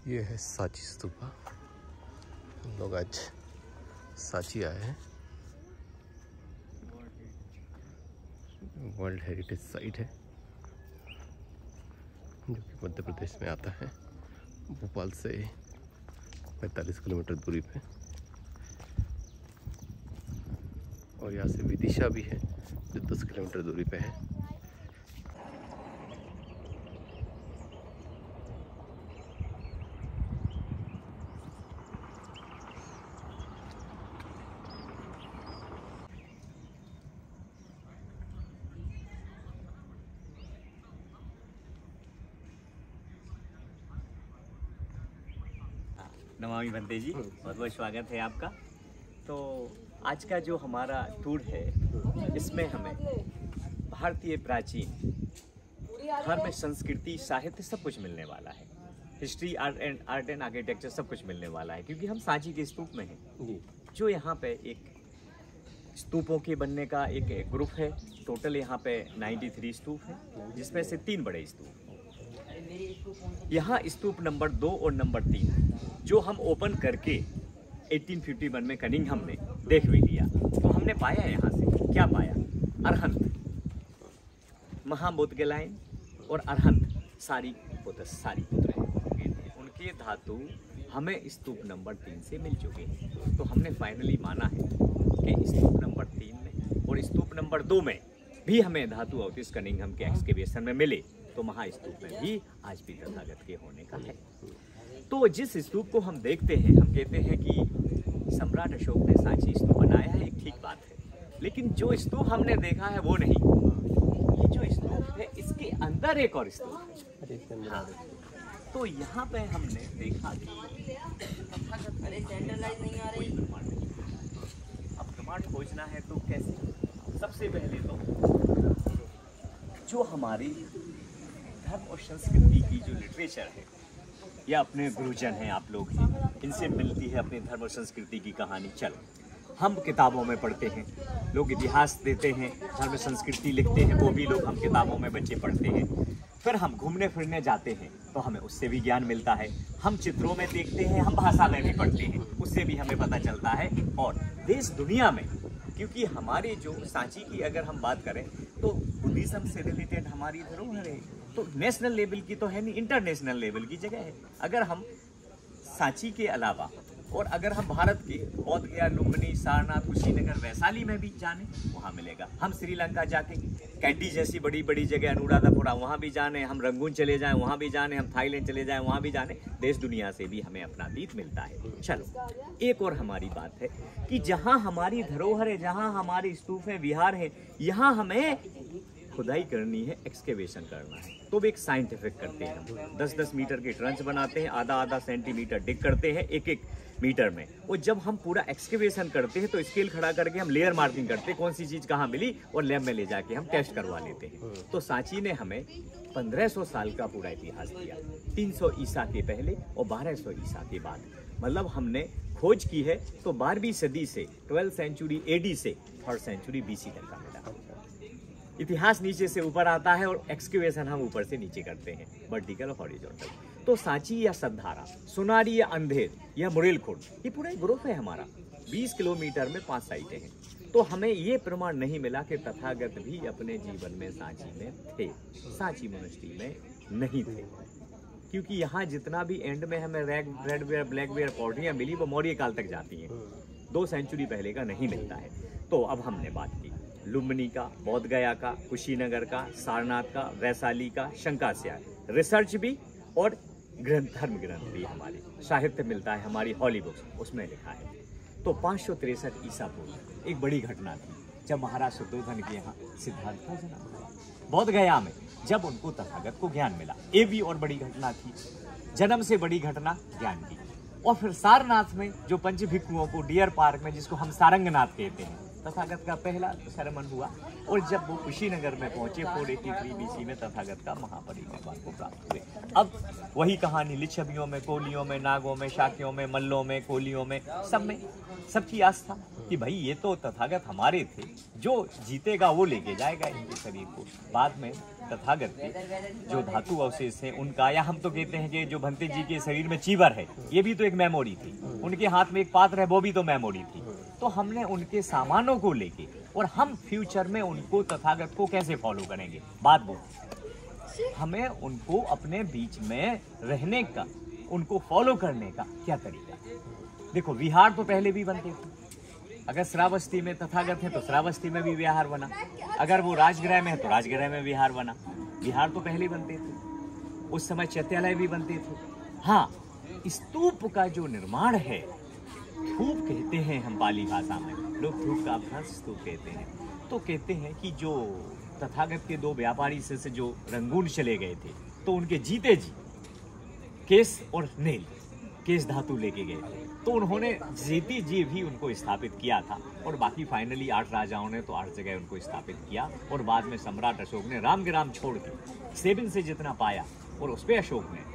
ये है सांची स्तूपा। हम लोग आज सांची आए हैं। वर्ल्ड हेरिटेज साइट है जो कि मध्य प्रदेश में आता है, भोपाल से 45 किलोमीटर दूरी पे। और यहाँ से विदिशा भी है जो 10 किलोमीटर दूरी पे है। नमामि बंते जी, बहुत बहुत स्वागत है आपका। तो आज का जो हमारा टूर है इसमें हमें भारतीय प्राचीन धर्म, संस्कृति, साहित्य सब कुछ मिलने वाला है। हिस्ट्री, आर्ट एंड आर्किटेक्चर सब कुछ मिलने वाला है, क्योंकि हम सांची के स्तूप में हैं। जो यहाँ पे एक स्तूपों के बनने का एक ग्रुप है। टोटल यहाँ पे 93 स्तूप है, जिसमें से 3 बड़े स्तूप। यहाँ स्तूप नंबर 2 और नंबर 3 जो हम ओपन करके 1851 में कनिंघम में देख भी लिया, तो हमने पाया यहाँ से क्या पाया? अरहंत, महाबोधगलायन और अरहंत सारी पुत्र हैं। उनके धातु हमें स्तूप नंबर 3 से मिल चुके हैं। तो हमने फाइनली माना है कि स्तूप नंबर 3 में और स्तूप नंबर 2 में भी हमें धातु अवशेष कनिंघम के एक्सकेवेशन में मिले, तो महास्तूप में भी आज भी तथागत के होने का है। तो जिस स्तूप को हम देखते हैं, हम कहते हैं कि सम्राट अशोक ने सांची स्तूप बनाया है, एक ठीक बात है। लेकिन जो स्तूप हमने देखा है वो नहीं, ये जो स्तूप है इसके अंदर एक और स्तूप है। हाँ। तो यहाँ पे हमने देखा कि कोई प्रमाण नहीं। अब प्रमाण खोजना है तो कैसे? सबसे पहले तो जो हमारी धर्म और संस्कृति की जो लिटरेचर है, या अपने गुरुजन हैं, आप लोग हैं, इनसे मिलती है अपने धर्म और संस्कृति की कहानी। चलो, हम किताबों में पढ़ते हैं, लोग इतिहास देते हैं, धर्म संस्कृति लिखते हैं, वो भी लोग हम किताबों में बच्चे पढ़ते हैं। फिर हम घूमने फिरने जाते हैं तो हमें उससे भी ज्ञान मिलता है। हम चित्रों में देखते हैं, हम भाषा में भी पढ़ते हैं, उससे भी हमें पता चलता है। और देश दुनिया में, क्योंकि हमारे जो सांची की अगर हम बात करें तो बुद्धिज्म से रिलेटेड हमारी धरोहर है, तो नेशनल लेवल की तो है नहीं, इंटरनेशनल लेवल की जगह है। अगर हम सांची के अलावा और अगर हम भारत के बौद्ध गया, लुम्बिनी, सारनाथ, कुशीनगर, वैशाली में भी जाने, वहाँ मिलेगा। हम श्रीलंका जाके कैंडी जैसी बड़ी बड़ी जगह, अनुराधापुरा, वहाँ भी जाने, हम रंगून चले जाएं, वहाँ भी जाने, हम थाईलैंड चले जाएं, वहाँ भी जाने। देश दुनिया से भी हमें अपना दीप मिलता है। चलो, एक और हमारी बात है कि जहाँ हमारी धरोहर है, जहाँ हमारे स्तूप है, विहार है, यहाँ हमें खुदाई करनी है, एक्सकेवेशन करना है। तो भी एक साइंटिफिक करते हैं। हम 10-10 मीटर के ट्रंच बनाते हैं, आधा सेंटीमीटर डिग करते हैं 1-1 मीटर में। और जब हम पूरा एक्सकेवेशन करते हैं तो स्केल खड़ा करके हम लेयर मार्किंग करते हैं, कौन सी चीज़ कहाँ मिली, और लैब में ले जाके हम टेस्ट करवा लेते हैं। तो सांची ने हमें 1500 साल का पूरा इतिहास दिया, 300 ईसा के पहले और 1200 ईसा के बाद। मतलब हमने खोज की है तो 12वीं सदी से 12th सेंचुरी AD से 3rd सेंचुरी BC तक का मिला। इतिहास नीचे से ऊपर आता है और एक्सकेवेशन हम ऊपर से नीचे करते हैं, वर्टिकल और हॉरिजॉन्टल। तो सांची या सद्धारा, सोनारी या अंधेर या मुरेलखुर्द, ये पूरा एक ग्रुप है हमारा। 20 किलोमीटर में 5 साइटें हैं। तो हमें ये प्रमाण नहीं मिला कि तथागत भी अपने जीवन में सांची में थे, सांची मोनेस्ट्री में नहीं थे। क्योंकि यहाँ जितना भी एंड में हमें रेड वेयर, ब्लैक वेयर पौड़ियाँ मिली, वो मौर्य काल तक जाती हैं, 2 सेंचुरी पहले का नहीं मिलता है। तो अब हमने बात की लुम्बिनी का, बोध गया का, कुशीनगर का, सारनाथ का, वैशाली का, शंकास्या, रिसर्च भी और धर्म ग्रंथ भी, हमारे साहित्य मिलता है, हमारी हॉली बुक्स, उसमें लिखा है। तो 563 ईसा पूर्व एक बड़ी घटना थी, जब महाराज शुद्धोधन के यहाँ सिद्धार्थ का जन्म हुआ। बोध गया में जब उनको तथागत को ज्ञान मिला, ये भी और बड़ी घटना थी। जन्म से बड़ी घटना ज्ञान की। और फिर सारनाथ में जो पंच भिक्षुओं को डियर पार्क में, जिसको हम सारंगनाथ कहते हैं, तथागत का पहला सरमन हुआ। और जब वो कुशीनगर में पहुंचे 483 BC में तथागत का महापरिनिर्वाण को प्राप्त हुए। अब वही कहानी लिच्छवियों में, कोलियों में, नागों में, शाक्यों में, मल्लों में, कोलियों में, सब में सबकी आस्था कि भाई ये तो तथागत हमारे थे, जो जीतेगा वो लेके जाएगा इनके शरीर को। बाद में तथागत के जो धातु अवशेष हैं उनका, या हम तो कहते हैं कि जो भंते जी के शरीर में चीवर है ये भी तो एक मेमोरी थी, उनके हाथ में एक पात्र है वो भी तो मेमोरी थी। तो हमने उनके सामानों को लेके और हम फ्यूचर में उनको तथागत को कैसे फॉलो करेंगे, बात वो हमें उनको अपने बीच में रहने का, उनको फॉलो करने का क्या तरीका। देखो विहार तो पहले भी बनते थे, अगर श्रावस्ती में तथागत है तो श्रावस्ती में भी विहार बना, अगर वो राजगृह में है तो राजगृह में विहार बना। विहार तो पहले बनते थे, उस समय चैत्यालय भी बनते थे। हाँ, स्तूप का जो निर्माण है, थूप कहते हैं हम पाली भाषा में, लोग थूप का अभ्यास स्तूप कहते हैं। तो कहते हैं कि जो तथागत के दो व्यापारी से जो रंगून चले गए थे तो उनके जीते जी केस और नेल, केस धातु लेके गए थे, तो उन्होंने जीती जी भी उनको स्थापित किया था। और बाकी फाइनली 8 राजाओं ने तो 8 जगह उनको स्थापित किया। और बाद में सम्राट अशोक ने राम ग्राम छोड़ के 7 से जितना पाया और उस पर अशोक ने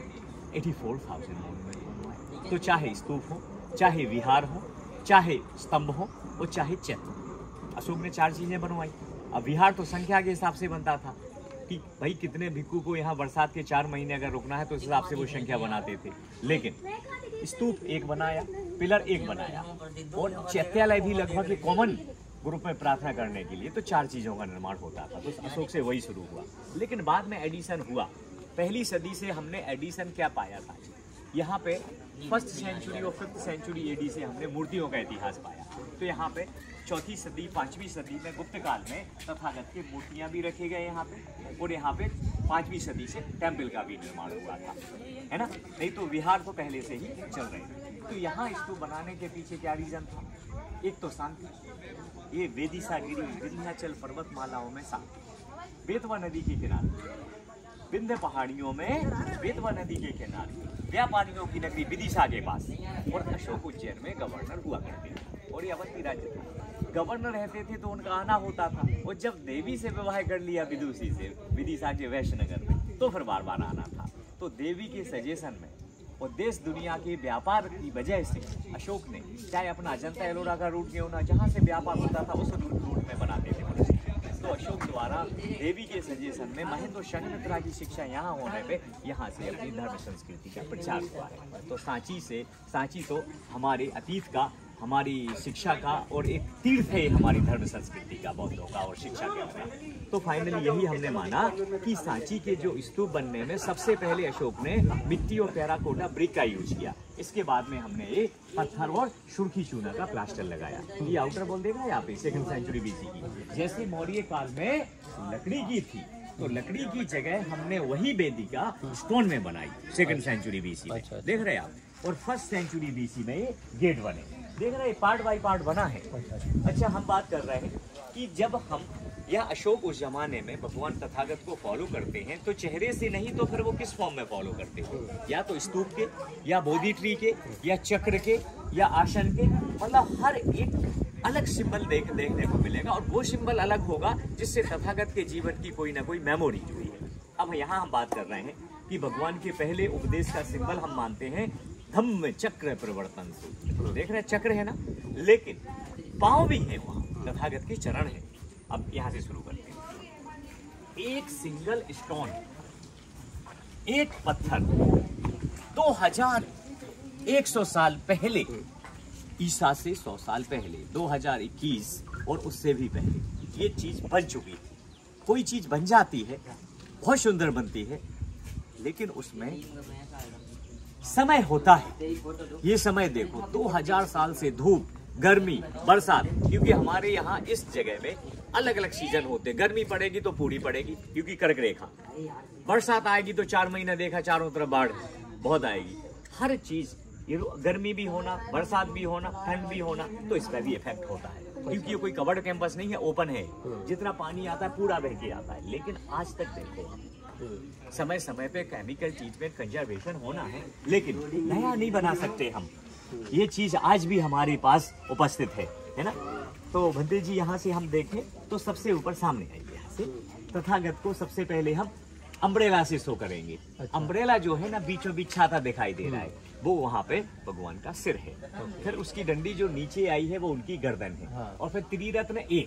84,000 मोनुमेंट बनवाए। तो चाहे स्तूप हो, चाहे विहार हो, चाहे स्तंभ हो और चाहे चैत्य, अशोक ने 4 चीजें बनवाई। अब विहार तो संख्या के हिसाब से बनता था कि भाई कितने भिक्खु को यहाँ बरसात के 4 महीने अगर रुकना है तो उस हिसाब से वो संख्या बनाते थे। लेकिन स्तूप एक बनाया, पिलर एक बनाया और चैत्यालय भी लगभग एक कॉमन ग्रुप में प्रार्थना करने के लिए, तो 4 चीजों का निर्माण होता था। तो अशोक से वही शुरू हुआ। लेकिन बाद में एडिशन हुआ, पहली सदी से हमने एडिशन क्या पाया था, यहाँ पे 1st सेंचुरी और 5th सेंचुरी एडी से हमने मूर्तियों का इतिहास पाया। तो यहाँ पे 4वीं सदी 5वीं सदी में गुप्त काल में तथागत की मूर्तियां भी रखे गए यहाँ पे, और यहाँ पे 5वीं सदी से टेम्पल का भी निर्माण हुआ था, है ना। नहीं तो विहार तो पहले से ही चल रहे थे। तो यहाँ इसको बनाने के पीछे क्या रीजन था, एक तो शांति, ये वेदिसागिरी विंध्याचल पर्वतमालाओं में शांति, बेतवा नदी के किनारे, विंध्य पहाड़ियों में बेतवा नदी के किनारे, व्यापारियों की नगरी विदिशा के पास। और अशोक उज्जैन में गवर्नर हुआ करते थे और ये अवंती राज्य था। गवर्नर रहते थे तो उनका आना होता था, और जब देवी से विवाह कर लिया विदुषी से विदिशा के वैश्यनगर में, तो फिर बार बार आना था। तो देवी के सजेशन में और देश दुनिया के व्यापार की वजह से अशोक ने, चाहे अपना अजंता एलोरा का रूट क्यों ना, जहाँ से व्यापार होता था उस रूट में बनाते थे मनुष्य। तो अशोक द्वारा देवी के सजेशन में महेंद्र शंकमित्रा की शिक्षा यहाँ होने पे यहाँ से अपनी धर्म संस्कृति का प्रचार हुआ है। तो सांची तो हमारे अतीत का, हमारी शिक्षा का और एक तीर्थ है हमारी धर्म संस्कृति का, बौद्धों का और शिक्षा के का। तो फाइनली यही हमने माना कि सांची के जो स्तूप बनने में सबसे पहले अशोक ने मिट्टी और टेराकोटा ब्रिक का यूज किया। इसके बाद में हमने ये पत्थर और सुर्खी चूना का प्लास्टर लगाया। ये आउटर बोल देगा यहाँ पे 2nd सेंचुरी बीसी की। जैसे मौर्य काल में लकड़ी की थी तो लकड़ी की जगह हमने वही वेदिका स्टोन में बनाई 2nd सेंचुरी बीसी में, देख रहे हैं आप। और 1st सेंचुरी बीसी में ये गेट बने, देख रहे हैं, पार्ट बाय पार्ट बना है। अच्छा, हम बात कर रहे हैं कि जब हम या अशोक उस जमाने में भगवान तथागत को फॉलो करते हैं तो चेहरे से नहीं तो फिर वो किस फॉर्म में फॉलो करते हैं, या तो स्तूप के, या बोधि ट्री के, या चक्र के, या आसन के, मतलब हर एक अलग सिंबल देखने को मिलेगा। और वो सिंबल अलग होगा जिससे तथागत के जीवन की कोई ना कोई मेमोरी जुड़ी है। अब यहाँ हम बात कर रहे हैं कि भगवान के पहले उपदेश का सिंबल हम मानते हैं धम्म चक्र प्रवर्तन सूत्र। देख रहे हैं चक्र है ना, लेकिन पांव भी है वहां, तथागत के चरण है। अब यहां से शुरू करते हैं। एक सिंगल स्टोन, एक पत्थर 2100 साल पहले, ईसा से 100 साल पहले, 2021 और उससे भी पहले ये चीज बन चुकी थी। कोई चीज बन जाती है, बहुत सुंदर बनती है, लेकिन उसमें समय होता है। ये समय देखो, 2000 साल से धूप, गर्मी, बरसात, क्योंकि हमारे यहाँ इस जगह में अलग अलग सीजन होते हैं। गर्मी पड़ेगी तो पूरी पड़ेगी क्योंकि कर्क रेखा, बरसात आएगी तो 4 महीना देखा चारों तरफ बाढ़ बहुत आएगी। हर चीज, ये गर्मी भी होना, बरसात भी होना, ठंड भी होना, तो इसका भी इफेक्ट होता है। क्योंकि ये कोई कवर्ड कैंपस नहीं है, ओपन है, जितना पानी आता है पूरा बह के आता है। लेकिन आज तक देखो, समय समय पे केमिकल ट्रीटमेंट, कंजर्वेशन होना है, लेकिन नया नहीं बना सकते हम। ये चीज आज भी हमारे पास उपस्थित है ना। तो भंते जी यहाँ से हम देखें तो सबसे ऊपर सामने आएंगे, यहाँ से तथागत को सबसे पहले हम अम्ब्रेला से शो करेंगे। अम्ब्रेला जो है ना, बीचों बीच छाता दिखाई दे रहा है, वो वहाँ पे भगवान का सिर है। फिर उसकी डंडी जो नीचे आई है वो उनकी गर्दन है। और फिर त्रिरत्न एक,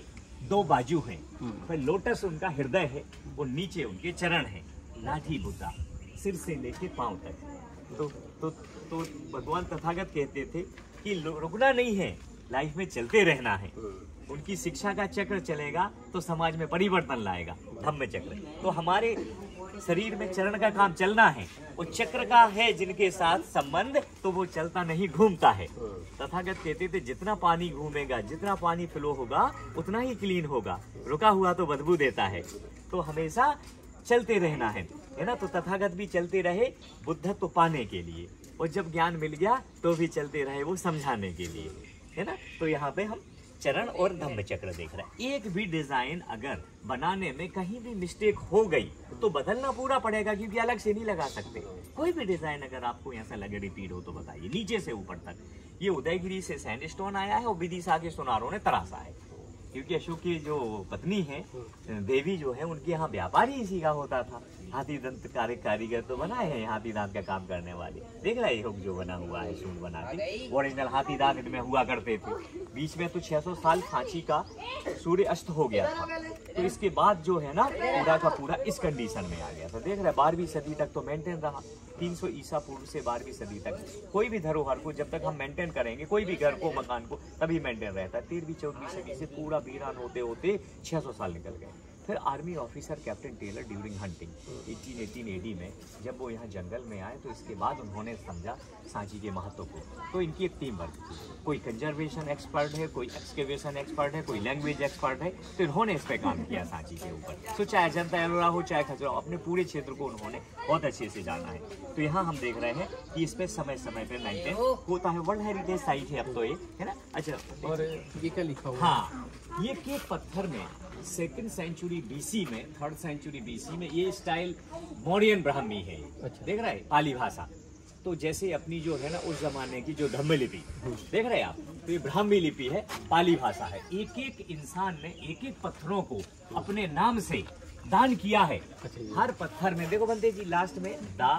2 बाजू हैं, फिर लोटस उनका हृदय है और नीचे उनके चरण हैं, लाठी बुद्धा, सिर से लेके पांव तक। तो भगवान तथागत कहते थे कि रुकना नहीं है, लाइफ में चलते रहना है। उनकी शिक्षा का चक्र चलेगा तो समाज में परिवर्तन लाएगा, धम्म चक्र। तो हमारे शरीर में चरण का काम चलना है, और चक्र का है जिनके साथ संबंध, तो वो चलता नहीं घूमता है। तथागत कहते थे जितना पानी घूमेगा, जितना पानी फ्लो होगा, उतना ही क्लीन होगा, रुका हुआ तो बदबू देता है। तो हमेशा चलते रहना है ना। तो तथागत भी चलते रहे बुद्धत्व पाने के लिए, और जब ज्ञान मिल गया तो भी चलते रहे वो समझाने के लिए, है ना। तो यहाँ पे हम चरण और धम्म चक्र देख रहे हैं। एक भी डिजाइन अगर बनाने में कहीं भी मिस्टेक हो गई तो बदलना पूरा पड़ेगा, क्योंकि अलग से नहीं लगा सकते। कोई भी डिजाइन अगर आपको ऐसा लगे रिपीट हो तो बताइए, नीचे से ऊपर तक। ये उदयगिरी से सैंडस्टोन आया है और विदिशा के सोनारों ने तराशा है, क्योंकि अशोक की जो पत्नी है देवी जो है, उनके यहाँ व्यापार ही इसी का होता था। हाथी दंत कारीगर तो बनाए हैं, हाथी दांत का काम करने वाले। देख रहे हैं जो बना हुआ है, सूट बना के ओरिजिनल हाथी दांत में हुआ करते थे। बीच में तो 600 साल सांची का सूर्य अस्त हो गया था, तो इसके बाद जो है ना पूरा का पूरा इस कंडीशन में आ गया था। देख रहे हैं 12वीं सदी तक तो मेंटेन रहा, 300 ईसा पूर्व से 12वीं सदी तक। कोई भी धरोहर को जब तक हम मेंटेन करेंगे, कोई भी घर को, मकान को, तभी मेंटेन रहता है। 13वीं 14वीं सदी से पूरा वीरान होते होते 600 साल निकल गए। फिर army officer captain Taylor during hunting 1818 AD में जब वो यहाँ जंगल में आए, तो इसके बाद उन्होंने समझा सांची के महत्व को। तो इनकी एक टीम वर्क थी, कोई कंजर्वेशन एक्सपर्ट है, कोई एक्सकेवेशन एक्सपर्ट है, कोई लैंग्वेज एक्सपर्ट है। तो इन्होंने इस पर काम किया सांची के ऊपर। तो चाहे अजंता एलोरा हो, चाहे खजुराहो, अपने पूरे क्षेत्र को उन्होंने बहुत अच्छे से जाना है। तो यहाँ हम देख रहे हैं कि इस पर समय समय पर मेंटेन होता है। वर्ल्ड हेरिटेज साइट है अब तो ये, है ना। अच्छा, और ये क्या लिखा हुआ? हाँ, ये केक पत्थर में 2nd सेंचुरी BC में, 3rd सेंचुरी BC में ये स्टाइल मौर्यन ब्राह्मी है। अच्छा। देख रहे हैं पाली भाषा, तो जैसे अपनी जो है ना उस जमाने की जो धम्म लिपि देख रहे हैं आप, तो ये ब्राह्मी लिपि है, पाली भाषा है। एक एक इंसान ने एक एक पत्थरों को अपने नाम से दान किया है। अच्छा। हर पत्थर में देखो बनते जी, लास्ट में दा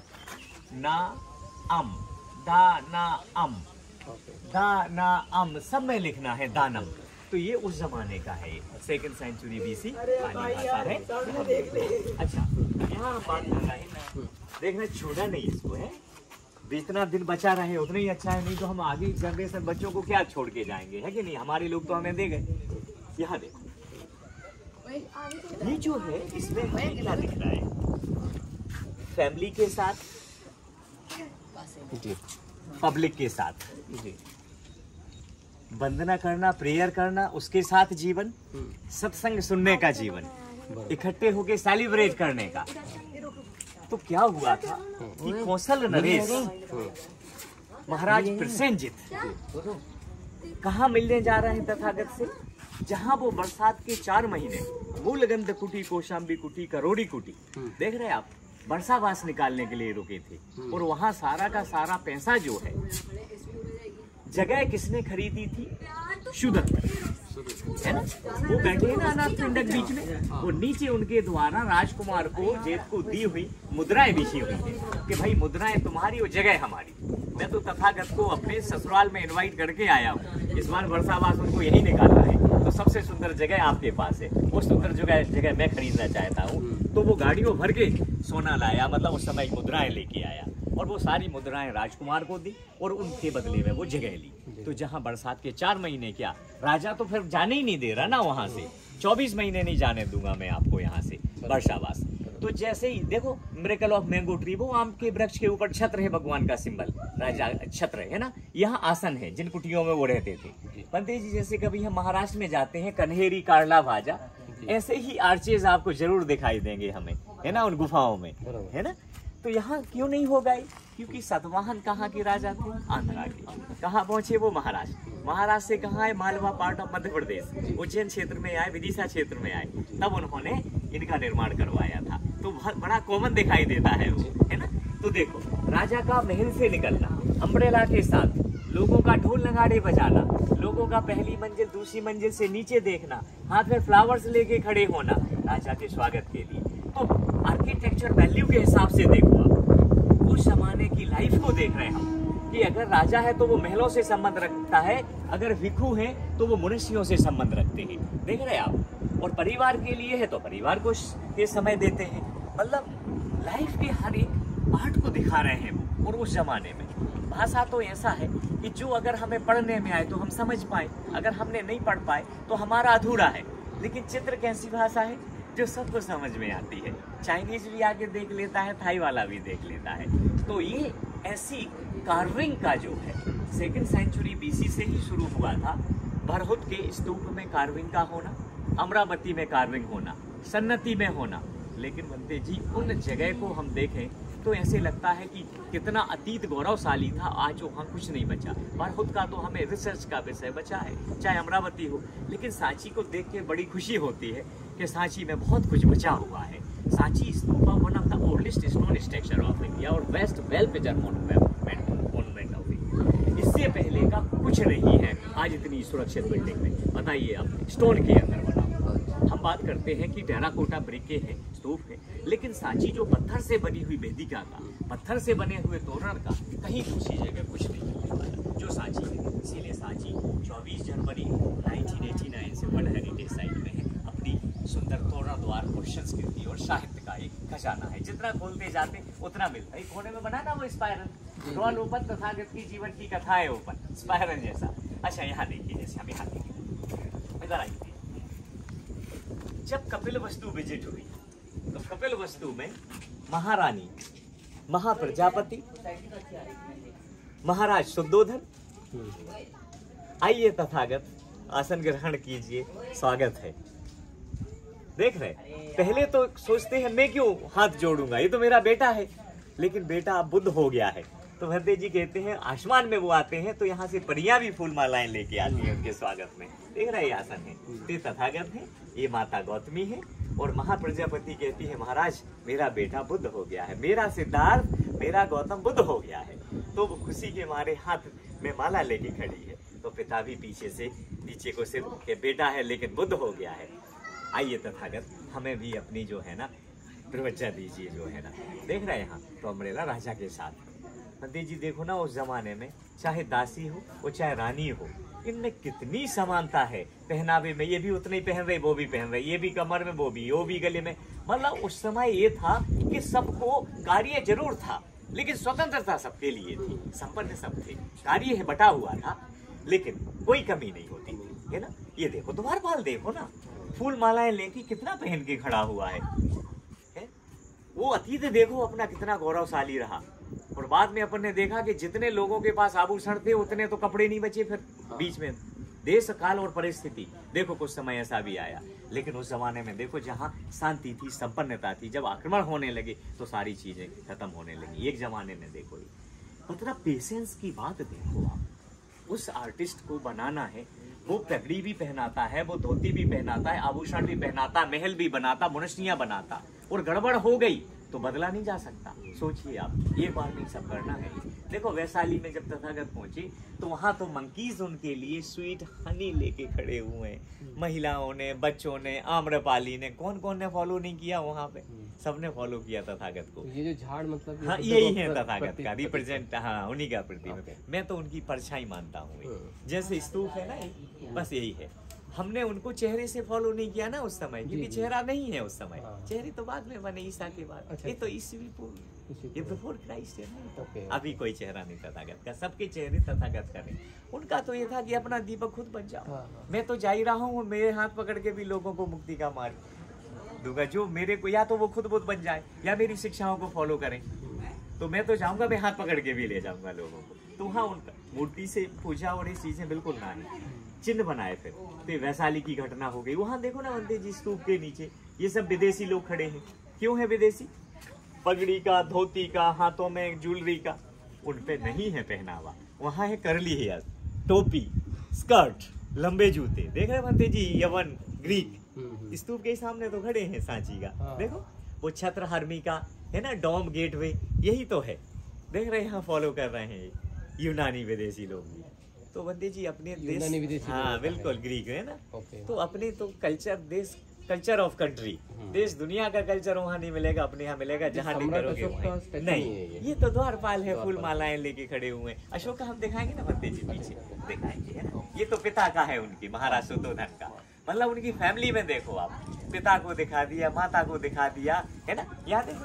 ना अम, दा ना अम, दा ना अम सब में लिखना है दानम। तो ये उस जमाने का है, 2nd सेंचुरी BC पाली भाषा है। अच्छा, यहाँ हम बात कर रहे हैं, देखना छोड़ा नहीं इसको है, जितना दिन बचा रहे उतना ही अच्छा है। नहीं तो हम आगे जनरेशन बच्चों को क्या छोड़ के जाएंगे, है कि नहीं। हमारे लोग तो हमें दे गए। यहाँ देखो, ये जो है इसमें हमें क्या दिख रहा है, फैमिली के साथ, पब्लिक के साथ वंदना करना, प्रेयर करना, उसके साथ जीवन, सत्संग सुनने का जीवन, इकट्ठे होके सेलिब्रेट करने का। तो क्या हुआ था कि कौशल नरेश महाराज प्रसेनजित कहाँ मिलने जा रहे हैं तथागत से, जहाँ वो बरसात के 4 महीने मूलगंध कुटी, कौशाम्बी कुटी, करोड़ी कुटी, देख रहे हैं आप, वर्षावास निकालने के लिए रुके थे। और वहाँ सारा का सारा पैसा जो है, जगह किसने खरीदी थी, शुदत्त, है ना। वो बैठे हैं ना अनाथ पिंडक बीच में, वो नीचे उनके द्वारा राजकुमार को, जेठ को दी हुई मुद्राएं बिछी हुई थी कि भाई मुद्राएं तुम्हारी और जगह हमारी। मैं तो तथागत को अपने ससुराल में इनवाइट करके आया हूँ, इस बार वर्षावास उनको यही निकालना है, तो सबसे सुंदर जगह आपके पास है, वो सुंदर जगह मैं खरीदना चाहता हूँ। तो वो गाड़ियों भर के सोना लाया, मतलब उस समय मुद्राएं लेके आया, और वो सारी मुद्राएं राजकुमार को दी और उनके बदले में वो जगह ली। तो जहाँ बरसात के 4 महीने, क्या राजा तो फिर जाने ही नहीं दे रहा ना वहां से, 24 महीने नहीं जाने दूंगा मैं आपको यहाँ से वर्षावास। तो जैसे ही देखो मिरेकल ऑफ मैंगो ट्री, वो आम के वृक्ष के ऊपर छत्र है, भगवान का सिंबल, राजा छत्र है ना। यहाँ आसन है, जिन कुटियों में वो रहते थे। पंडित जी जैसे कभी हम महाराष्ट्र में जाते हैं, कन्हेरी, कार्ला, भाजा, ऐसे ही आर्चेज आपको जरूर दिखाई देंगे हमें, है ना, उन गुफाओं में, है ना। तो यहाँ क्यों नहीं हो गए, क्योंकि सतवाहन कहाँ के राजा थे, आंध्रा के। कहाँ पहुंचे वो, महाराष्ट्र। महाराष्ट्र से कहाँ आए, मालवा पार्ट ऑफ मध्य प्रदेश, उज्जैन क्षेत्र में आए, विदिशा क्षेत्र में आए, तब उन्होंने इनका निर्माण करवाया था। तो बहुत बड़ा कॉमन दिखाई देता है वो, है ना। तो देखो, राजा का महल से निकलना, अम्ब्रेला के साथ, लोगों का ढोल नगाड़े बजाना, लोगों का पहली मंजिल दूसरी मंजिल से नीचे देखना, हाथ में फ्लावर्स लेके खड़े होना राजा के स्वागत के लिए। तो आर्किटेक्चर वैल्यू के हिसाब से देखो आप, उस जमाने की लाइफ को देख रहे हैं हम, कि कि अगर राजा है तो वो महलों से संबंध रखता है, अगर भिक्षु है तो वो मनुष्यों से संबंध रखते हैं। देख रहे हैं आप। और परिवार के लिए है तो परिवार को ये समय देते हैं। मतलब लाइफ के हर एक पार्ट को दिखा रहे हैं वो। और उस जमाने में भाषा तो ऐसा है कि जो अगर हमें पढ़ने में आए तो हम समझ पाए, अगर हमने नहीं पढ़ पाए तो हमारा अधूरा है। लेकिन चित्र कैसी भाषा है जो सबको समझ में आती है। चाइनीज भी आके देख लेता है, थाई वाला भी देख लेता है। तो ये ऐसी कार्विंग का जो है 2nd सेंचुरी BC से ही शुरू हुआ था। बरहुत के स्तूप में कार्विंग का होना, अमरावती में कार्विंग होना, सन्नती में होना। लेकिन बनते जी उन जगह को हम देखें तो ऐसे लगता है कि कितना अतीत गौरवशाली था, आज वहाँ कुछ नहीं बचा। बरहुत का तो हमें रिसर्च का विषय बचा है, चाहे अमरावती हो। लेकिन सांची को देख के बड़ी खुशी होती है कि सांची में बहुत कुछ बचा हुआ है। Sanchi stupa one of the oldest stone structure of India और best well preserved monument of India. इससे पहले का कुछ नहीं है आज इतनी सुरक्षित बिल्डिंग में। बताइए आप, स्टोन के अंदर बना। हम बात करते हैं कि टेराकोटा ब्रिक के हैं, स्तूप है, लेकिन सांची जो पत्थर से बनी हुई वेदिका का, पत्थर से बने हुए तोरण का कहीं दूसरी जगह कुछ नहीं मिलने वाला जो सांची है। इसीलिए सांची 24 जनवरी 1989 से वर्ल्ड हेरिटेज साइट में है। अपनी सुंदर तोरण द्वार और संस्कृति और साहित्य का एक खजाना है। जितना खोलते जाते उतना मिलता है। कोने में बना था वो स्पायरल, ड्रॉन ओपन, तथागत की जीवन की कथाएं ओपन, स्पायरल जैसा। अच्छा यहाँ देखिए, जैसे हम यहाँ देखिए, इधर आइए। जब कपिलवस्तु विजिट हुई तो कपिलवस्तु में महारानी, महाप्रजापति, महाराज शुद्धोधन, आइए तथागत आसन ग्रहण कीजिए, स्वागत है। देख रहे, पहले तो सोचते हैं मैं क्यों हाथ जोड़ूंगा, ये तो मेरा बेटा है। लेकिन बेटा अब बुद्ध हो गया है। तो भरते जी कहते हैं आसमान में वो आते हैं तो यहाँ से परियां भी फूल मालाएं लेके आती हैं उनके स्वागत में। देख रहे हैं आसन है, ये तथागत है, ये माता गौतमी है। और महाप्रजापति कहती है महाराज मेरा बेटा बुद्ध हो गया है, मेरा सिद्धार्थ, मेरा गौतम बुद्ध हो गया है। तो वो खुशी के मारे हाथ में माला लेके खड़ी है। तो पिता भी पीछे से नीचे को सिर के बेटा है लेकिन बुद्ध हो गया है। आइए तथागत हमें भी अपनी जो है ना प्रवचन दीजिए जो है ना। देख रहे हैं यहाँ तो अमरेला राजा के साथ। पंडित जी देखो ना, उस जमाने में चाहे दासी हो वो चाहे रानी हो, इनमें कितनी समानता है पहनावे में। ये भी उतने ही पहन रहे, वो भी पहन रहे, ये भी कमर में, वो भी गले में। मतलब उस समय ये था कि सबको कार्य जरूर था लेकिन स्वतंत्रता सबके लिए थी। संपन्न सब थे, कार्य है बटा हुआ था लेकिन कोई कमी नहीं होती थी, है ना। ये देखो द्वारपाल देखो ना, फूल मालाएं लेके कितना पहन के खड़ा हुआ है? वो अतीत देखो अपना कितना गौरवशाली रहा। और बाद में अपन ने देखा कि जितने लोगों के पास आभूषण थे उतने तो कपड़े नहीं बचे। फिर बीच में देश काल और परिस्थिति देखो, कुछ समय ऐसा भी आया। लेकिन उस जमाने में देखो जहाँ शांति थी, संपन्नता थी, जब आक्रमण होने लगे तो सारी चीजें खत्म होने लगी। एक जमाने में देखो मतलब पेशेंस की बात देखो आप। उस आर्टिस्ट को बनाना है, वो पगड़ी भी पहनाता है, वो धोती भी पहनाता है, आभूषण भी पहनाता, महल भी बनाता, मनुष्यियां बनाता, और गड़बड़ हो गई तो बदला नहीं जा सकता। सोचिए आप, एक बार नहीं सब करना है। देखो वैशाली में जब तथागत पहुंचे तो वहां तो मंकीज उनके लिए स्वीट हनी लेके खड़े हुए हैं। महिलाओं ने, बच्चों ने, आम्रपाली ने, कौन कौन ने फॉलो नहीं किया वहां पे? सबने फॉलो किया तथागत को। ये जो झाड़ मतलब हाँ यही है तथागत का रिप्रेजेंट, हाँ उन्हीं का प्रतिबिंब। मैं तो उनकी परछाई मानता हूँ। जैसे स्तूप है ना, बस यही है। हमने उनको चेहरे से फॉलो नहीं किया ना उस समय, क्योंकि चेहरा नहीं है उस समय। चेहरे तो बाद में बने, ईसा के बाद। ये तो ईसवी पूर्व, ये बिफोर क्राइस्ट है ना। अभी कोई चेहरा नहीं तथागत का, सबके चेहरे तथागत का नहीं। उनका तो ये था कि अपना दीपक खुद बन जाओ। मैं तो जा ही रहा हूँ, मेरे हाथ पकड़ के भी लोगों को मुक्ति का मार्ग दूंगा। जो मेरे को, या तो वो खुद बुद्ध बन जाए या मेरी शिक्षाओं को फॉलो करें। तो मैं तो जाऊंगा, मैं हाथ पकड़ के भी ले जाऊंगा लोगों को। तो वहाँ उनका मूर्ति से पूजा और ये चीजें बिल्कुल ना है। चिन्ह बनाए फिर तो वैशाली की घटना हो गई। वहां देखो ना वंदे जी स्तूप के नीचे ये सब विदेशी लोग खड़े हैं। क्यों है विदेशी? पगड़ी का, धोती का, हाथों में ज्वेलरी का, उन पे नहीं है पहनावा। वहां है करली हेयर, टोपी, स्कर्ट, लंबे जूते। देख रहे वंदे जी, यवन, ग्रीक स्तूप के सामने तो खड़े हैं सांची का। देखो वो छत्र हर्मी का है ना, डोम गेटवे, यही तो है। देख रहे यहाँ फॉलो कर रहे हैं यूनानी विदेशी लोग भी। तो वंदे जी अपने देश, हाँ बिल्कुल ग्रीक है ना। तो अपने तो कल्चर, देश कल्चर ऑफ कंट्री। देश दुनिया का कल्चर वहाँ नहीं मिलेगा, अपने यहाँ मिलेगा। जहाँ नहीं करोगे वहीं। नहीं, ये तो द्वारपाल है, फूल मालाएं लेके खड़े हुए हैं। अशोक का हम दिखाएंगे ना बंदे जी, पीछे दिखाएंगे, है ना। ये तो पिता का है उनकी, महाराज शुद्धोधन का। मतलब उनकी फैमिली में देखो आप, पिता को दिखा दिया, माता को दिखा दिया, है ना। यहाँ देखो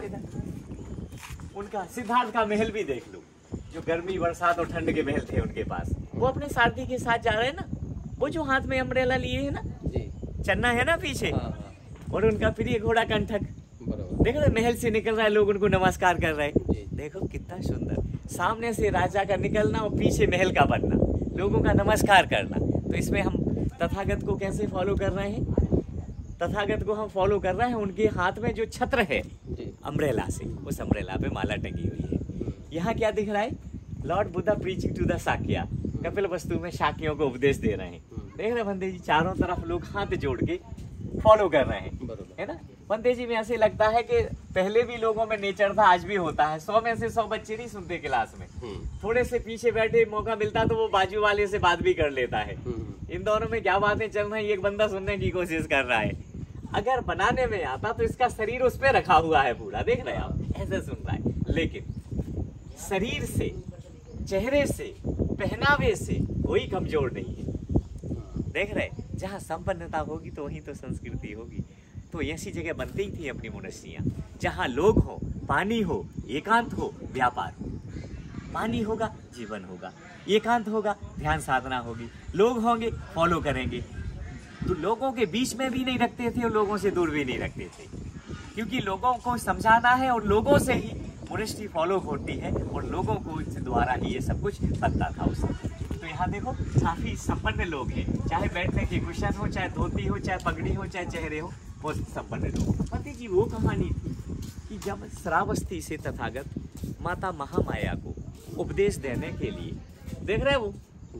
इधर उनका सिद्धार्थ का महल भी देख लो, जो गर्मी बरसात और ठंड के महल थे उनके पास। वो अपने सारथी के साथ जा रहे हैं ना, वो जो हाथ में अम्ब्रेला लिए है ना, चन्ना है ना पीछे, और उनका प्रिय घोड़ा कंठक। देख रहे महल से निकल रहा है, लोग उनको नमस्कार कर रहे हैं। देखो कितना सुंदर, सामने से राजा का निकलना और पीछे महल का बनना, लोगों का नमस्कार करना। तो इसमें हम तथागत को कैसे फॉलो कर रहे हैं? तथागत को हम फॉलो कर रहे हैं, उनके हाथ में जो छत्र है अम्ब्रेला से, उस अम्ब्रेला पे माला टंगी हुई है। यहाँ क्या दिख रहा है? Lord Buddha preaching to the Shakya, Kapilavastu में शाक्यों को उपदेश दे रहे हैं। देख रहे बंदे जी, चारों तरफ लोग हाथ जोड़ के फॉलो कर रहे हैं, है ना। बंदे जी में ऐसे लगता है कि पहले भी लोगों में नेचर था, आज भी होता है। 100 में से 100 बच्चे नहीं सुनते क्लास में, थोड़े से पीछे बैठे मौका मिलता तो वो बाजू वाले से बात भी कर लेता है। इन दोनों में क्या बातें चल रही है, एक बंदा सुनने की कोशिश कर रहा है। अगर बनाने में आता तो इसका शरीर उस पर रखा हुआ है पूरा, देख रहे हैं आप, ऐसे सुन रहा है। लेकिन शरीर से, चेहरे से, पहनावे से कोई कमजोर नहीं है। देख रहे, जहाँ संपन्नता होगी तो वहीं तो संस्कृति होगी। तो ऐसी जगह बनती ही थी अपनी मोनेस्ट्रियाँ, जहाँ लोग हो, पानी हो, एकांत हो, व्यापार हो। पानी होगा, जीवन होगा, एकांत होगा, ध्यान साधना होगी, लोग होंगे, फॉलो करेंगे। तो लोगों के बीच में भी नहीं रखते थे और लोगों से दूर भी नहीं रखते थे, क्योंकि लोगों को समझाना है और लोगों से ही मोनेस्ट्री फॉलो होती है और लोगों को द्वारा ही ये सब कुछ बनता था उस समय। तो यहाँ देखो काफी संपन्न लोग हैं, चाहे बैठने की कुशन हो, चाहे धोती हो, चाहे पगड़ी हो, चाहे चेहरे हो, बहुत संपन्न लोग। पति जी वो कहानी थी कि जब श्रावस्ती से तथागत माता महामाया को उपदेश देने के लिए, देख रहे वो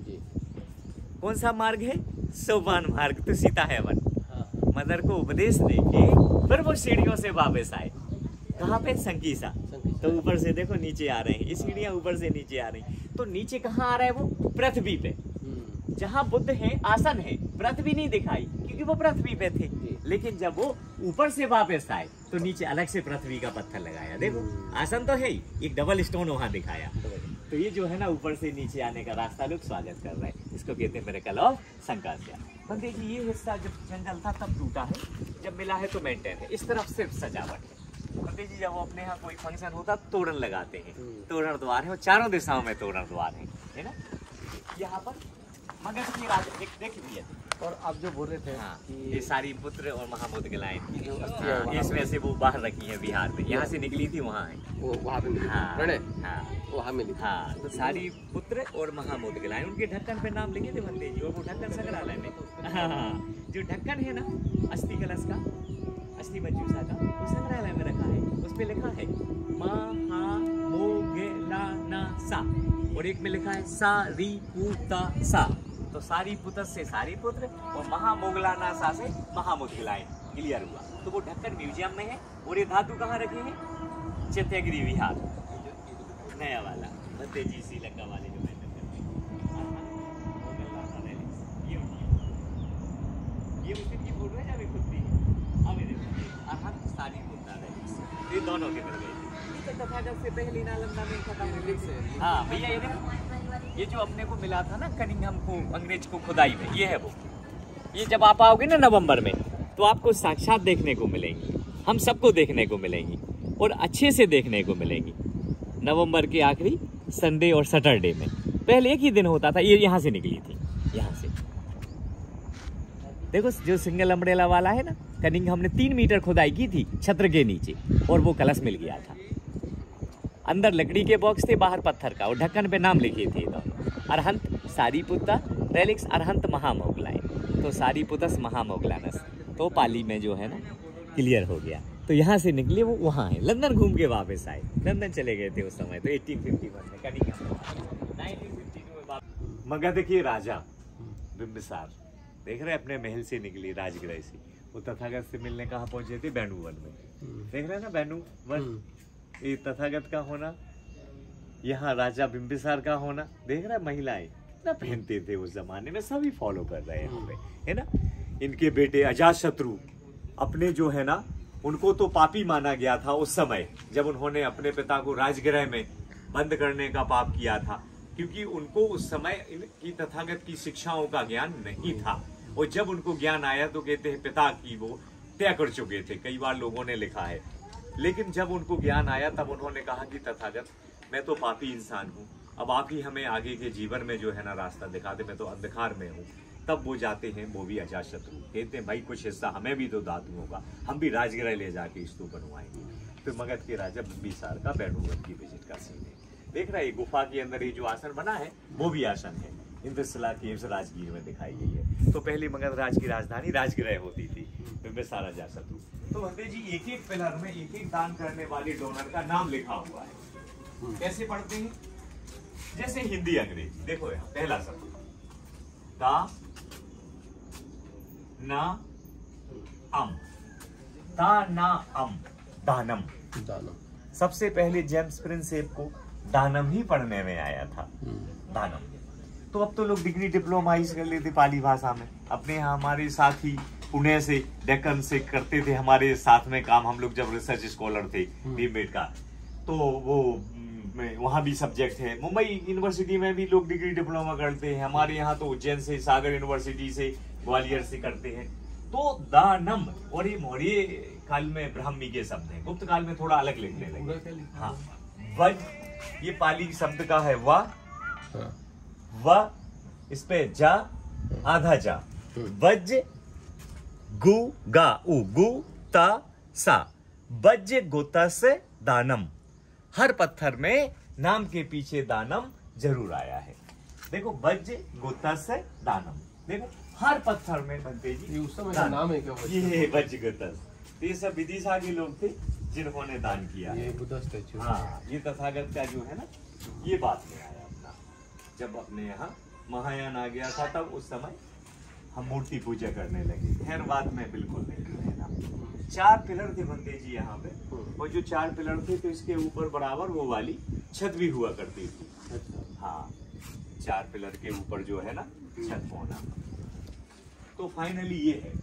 कौन सा मार्ग है? सोपान मार्ग, तो सीता है वन। मदर को उपदेश देके फिर वो सीढ़ियों से वापस आए। कहाँ पे? संकीसा। तो ऊपर से देखो नीचे आ रहे हैं, ये सीढ़ियाँ ऊपर से नीचे आ रही। तो नीचे कहाँ आ रहा है वो? पृथ्वी पे, जहाँ बुद्ध है, आसन है। पृथ्वी नहीं दिखाई क्योंकि वो पृथ्वी पे थे, लेकिन जब वो ऊपर से वापस आए तो नीचे अलग से पृथ्वी का पत्थर लगाया। देखो आसन तो है ही, एक डबल स्टोन वहाँ दिखाया। तो ये जो है ना, ऊपर से नीचे आने का रास्ता लोग स्वागत कर रहे हैं। इसको कहते हैं मिरेकल ऑफ संकास्या। तो देखिए ये हिस्सा जब जंगल था तब टूटा है, जब मिला है तो मेंटेन है। इस तरफ सिर्फ सजावट है। पंडित जी जब वो अपने यहाँ कोई फंक्शन होता तोरण लगाते हैं, तोरण द्वार है और चारों दिशाओं में तोरण द्वार है ना। यहाँ पर मगध की राज देखिए। और आप जो बोल रहे थे, हाँ, ये सारी पुत्र और महामुद्गल लाइन, इसमें से वो बाहर रखी है बिहार में, यहाँ से निकली थी वहाँ है, वो वहाँ पे मिली। हाँ, हाँ, वहाँ मिली। हाँ, तो सारी पुत्र और महामुद्गल लाइन, उनके ढक्कन पे नाम लिखे थे बंदे जी, और वो ढक्कन संग्रहालय में, हाँ, जो ढक्कन है ना अस्थि कलश का, अस्थि मंजूषा का, वो संग्रहालय में रखा है। उस पे लिखा है महामोगलानासा, और एक में लिखा है सारीपुतसा। तो सारीपुत से सारीपुत्र और महामोगलानासा से महामुद्गलायन, क्लियर हुआ। तो वो ढक्कन म्यूजियम में है। और ये धातु कहाँ रखे हैं? चैत्यगिरी विहार, नया वाला बंदे जी श्रीलंका वाले जो मेंटेन करते हैं। ये उसकी की फोटो है, अभी खुद भी है। अब ये देखो अरहत सारीपुत्र, ये दोनों के मिल गए थे। तथागत से पहले नालंदा में खत्म हो गई। हाँ भैया ये देखो, ये जो अपने को मिला था ना कनिंघम को, अंग्रेज को खुदाई में, ये है वो। ये जब आप आओगे ना नवंबर में, तो आपको साक्षात देखने को मिलेंगी, हम सबको देखने को मिलेंगी और अच्छे से देखने को मिलेंगी। नवंबर के आखिरी संडे और सैटरडे में, पहले एक ही दिन होता था। ये यहाँ से निकली थी, यहाँ से देखो, जो सिंगल अम्ब्रेला वाला है ना कनिंघम ने 3 मीटर खुदाई की थी छत्र के नीचे, और वो कलश मिल गया था। अंदर लकड़ी के बॉक्स थे, बाहर पत्थर का, और ढक्कन पे नाम लिखे थे दोनों, अरहंत सारीपुत्ता, रेलिक्स अरहंत महामोगलायन। तो सारीपुतस महामोगलानस, तो पाली में जो है ना क्लियर हो गया। तो यहाँ से निकले वो वहाँ है, लंदन घूम के वापस आए। लंदन चले गए थे उस समय, तो 1851 में कनिंघम, 1952 में वापस। मगध के राजा बिंबिसार, देख रहे अपने महल से निकली राजगृह से, वो तथागत से मिलने कहाँ पहुंचे थे? बैनुवन में। देख रहे हैं ना बैनुवन, ये तथागत का होना, यहाँ राजा बिंबिसार का होना। देख रहा है महिलाएं ना पहनते थे उस जमाने में, सभी फॉलो कर रहे हैं यहाँ पे, है ना। इनके बेटे अजातशत्रु अपने जो है ना, उनको तो पापी माना गया था उस समय जब उन्होंने अपने पिता को राजगृह में बंद करने का पाप किया था, क्योंकि उनको उस समय इनकी तथागत की शिक्षाओं का ज्ञान नहीं था। और जब उनको ज्ञान आया तो कहते हैं पिता की वो हत्या कर चुके थे, कई बार लोगों ने लिखा है। लेकिन जब उनको ज्ञान आया तब उन्होंने कहा कि तथागत मैं तो पापी इंसान हूँ, अब आप ही हमें आगे के जीवन में जो है ना रास्ता दिखा दे, मैं तो अंधकार में हूँ। तब वो जाते हैं, वो भी अजातशत्रु, कहते हैं भाई कुछ हिस्सा हमें भी तो धातुओं का, हम भी राजगृह ले जाके स्तूप बनवाएंगे। फिर मगध के राजा बिंबिसार का बैणुवत की विजिट का सीन है। देख रहा है गुफा के अंदर ये जो आसन बना है वो भी आसन है, इंद्रशिला केव्स राजगीर में दिखाई गई है। तो पहले मगध राज की राजधानी राजगृह होती थी, बिंबिसार अजातशत्रु। तो भंते जी एक एक पिलर में एक एक दान करने वाले डोनर का नाम लिखा हुआ है। कैसे पढ़ते हैं? जैसे हिंदी अंग्रेजी। देखो यहाँ पहला शब्द दा ना अम, दा ना अम, दानम। दानम। सबसे पहले जेम्स प्रिंसेप को दानम ही पढ़ने में आया था, दानम। तो अब तो लोग डिग्री डिप्लोमाइज कर लेते पाली भाषा में। अपने यहाँ हमारे साथी पुणे से, डेक्कन से करते थे हमारे साथ में काम, हम लोग जब रिसर्च स्कॉलर थे बीमेड का, तो वो वहाँ भी सब्जेक्ट है। मुंबई यूनिवर्सिटी में भी लोग डिग्री डिप्लोमा करते हैं, हमारे यहाँ तो उज्जैन से, सागर यूनिवर्सिटी से, ग्वालियर से करते हैं। तो दानम, और ये मौर्य काल में ब्राह्मी के शब्द हैं, गुप्त काल में थोड़ा अलग लिखने लगे। हाँ, वज ये पाली शब्द का है, व इस पे जा, आधा जा, वज गु गा उ, गु ता सा, वज गोता से दानम। हर पत्थर में नाम के पीछे दानम जरूर आया है। देखो वज गोता से दानम, देखो हर पत्थर में बनते जी ये उस समय का नाम है क्या? ये वज गोतस। तो ये सब विदिशा के लोग थे जिन्होंने दान किया ये है। बुद्धा स्टैचू। हाँ, ये तथागत का जो है ना, ये बात में आया अपना। जब अपने यहाँ महायान आ गया था तब उस समय हम मूर्ति पूजा करने लगे। खैर बात में बिल्कुल नहीं रहना। 4 पिलर थे बंदे जी यहाँ पे, और जो 4 पिलर थे तो इसके ऊपर बराबर वो वाली छत भी हुआ करती थी। हाँ, 4 पिलर के ऊपर जो है ना छत होना। तो फाइनली ये है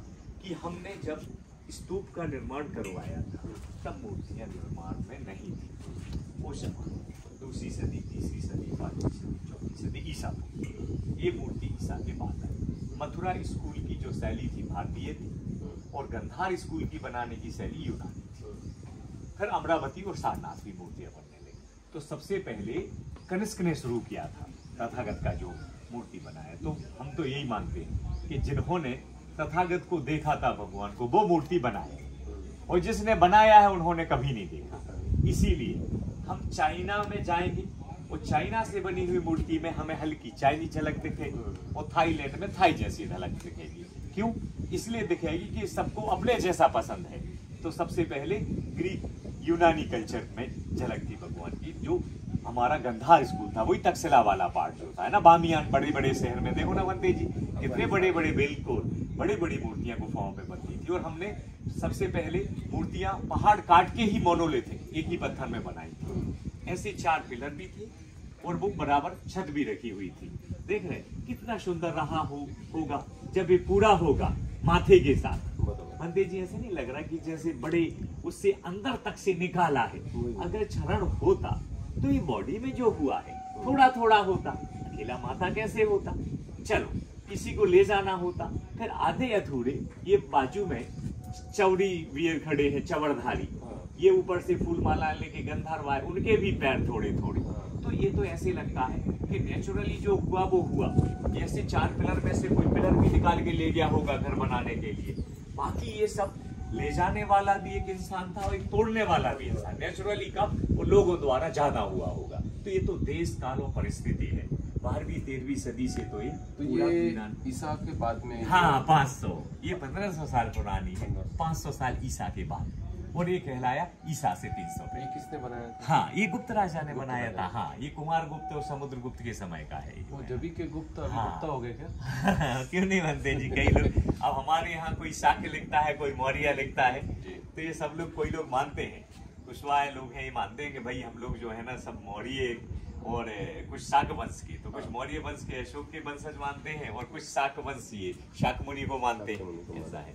कि हमने जब स्तूप का निर्माण करवाया था तब मूर्तियां निर्माण में नहीं थी। वो समय 2वीं सदी, 3वीं सदी, 5वीं सदी, 4वीं सदी ईसा पूर्व। ये मूर्ति ईसा के बाद आई। मथुरा स्कूल की जो शैली थी भारतीय थी, और गंधार स्कूल की बनाने की शैली यूनानी थी। फिर अमरावती और सारनाथ की मूर्तियां बनने लगी। तो सबसे पहले कनिष्क ने शुरू किया था तथागत का जो मूर्ति बनाया। तो हम तो यही मानते हैं कि जिन्होंने तथागत को देखा था भगवान को, वो मूर्ति बनाए, और जिसने बनाया है उन्होंने कभी नहीं देखा। इसीलिए हम चाइना में जाएंगे और चाइना से बनी हुई मूर्ति में हमें हल्की चाइनीज झलक दिखेगी, और थाईलैंड में थाई जैसी झलक दिखेगी। क्यों? इसलिए दिखेगी कि सबको अपने जैसा पसंद है। तो सबसे पहले ग्रीक यूनानी कल्चर में झलक थी भगवान की। जो हमारा गंधार स्कूल था वही तक्षशिला वाला पार्ट जो था ना, बामियान बड़े बड़े शहर में देखो ना बनते जी, कितने बड़े बड़े बिल्कुल बड़ी बड़ी मूर्तियां गुफाओं में बनती थी। और हमने सबसे पहले मूर्तियां पहाड़ काट के ही मोनोलिथिक एक ही पत्थर में बनाई थी। ऐसे 4 पिलर भी थे, और वो बराबर छत भी रखी हुई थी। देख रहे कितना सुंदर रहा होगा जब ये पूरा होगा माथे के साथ। बंदे जी ऐसे नहीं लग रहा कि जैसे बड़े उससे अंदर तक से निकाला है। अगर क्षरण होता तो ये बॉडी में जो हुआ है थोड़ा थोड़ा होता, अकेला माथा कैसे होता? चलो किसी को ले जाना होता। फिर आधे अधूरे ये बाजू में चौड़ी वीर खड़े हैं, चवरधारी, ये ऊपर से फूल माला लेके गंधर्व, उनके भी पैर थोड़े थोड़े। तो ये तो ऐसे लगता है कि नेचुरली जो हुआ वो हुआ। जैसे 4 पिलर में से कोई पिलर भी निकाल के ले गया होगा घर बनाने के लिए। बाकी ये सब ले जाने वाला भी एक इंसान था और एक तोड़ने वाला भी इंसान। नेचुरली कब वो लोगों द्वारा ज्यादा हुआ होगा। तो ये तो देश काल और परिस्थिति है। 12वीं 13वीं सदी से तो ये ईसा के बाद में। हाँ, 500, ये 1500 साल पुरानी है। 500 साल ईसा के बाद, और ये कहलाया ईसा से 300 पे। ये किसने बनाया था? हाँ, ये गुप्त राजा ने बनाया था। हाँ, ये कुमार गुप्त और समुद्र गुप्त के समय का है। वो जबी के गुप्त अभी हाँ। गुप्ता हो गए क्या? क्यों नहीं बनते जी? कई लोग अब हमारे यहाँ कोई शाक्य लिखता है, कोई मौर्य लिखता है, तो ये सब लोग कोई लोग मानते हैं, कुशवाहा लोग हैं, ये मानते हैं कि भाई हम लोग जो है ना सब मौर्य और कुछ शाक वंश के, तो कुछ मौर्य वंश के अशोक के वंशज मानते हैं, और कुछ शाक वंश ये शाकमुनि को मानते हैं। ऐसा है।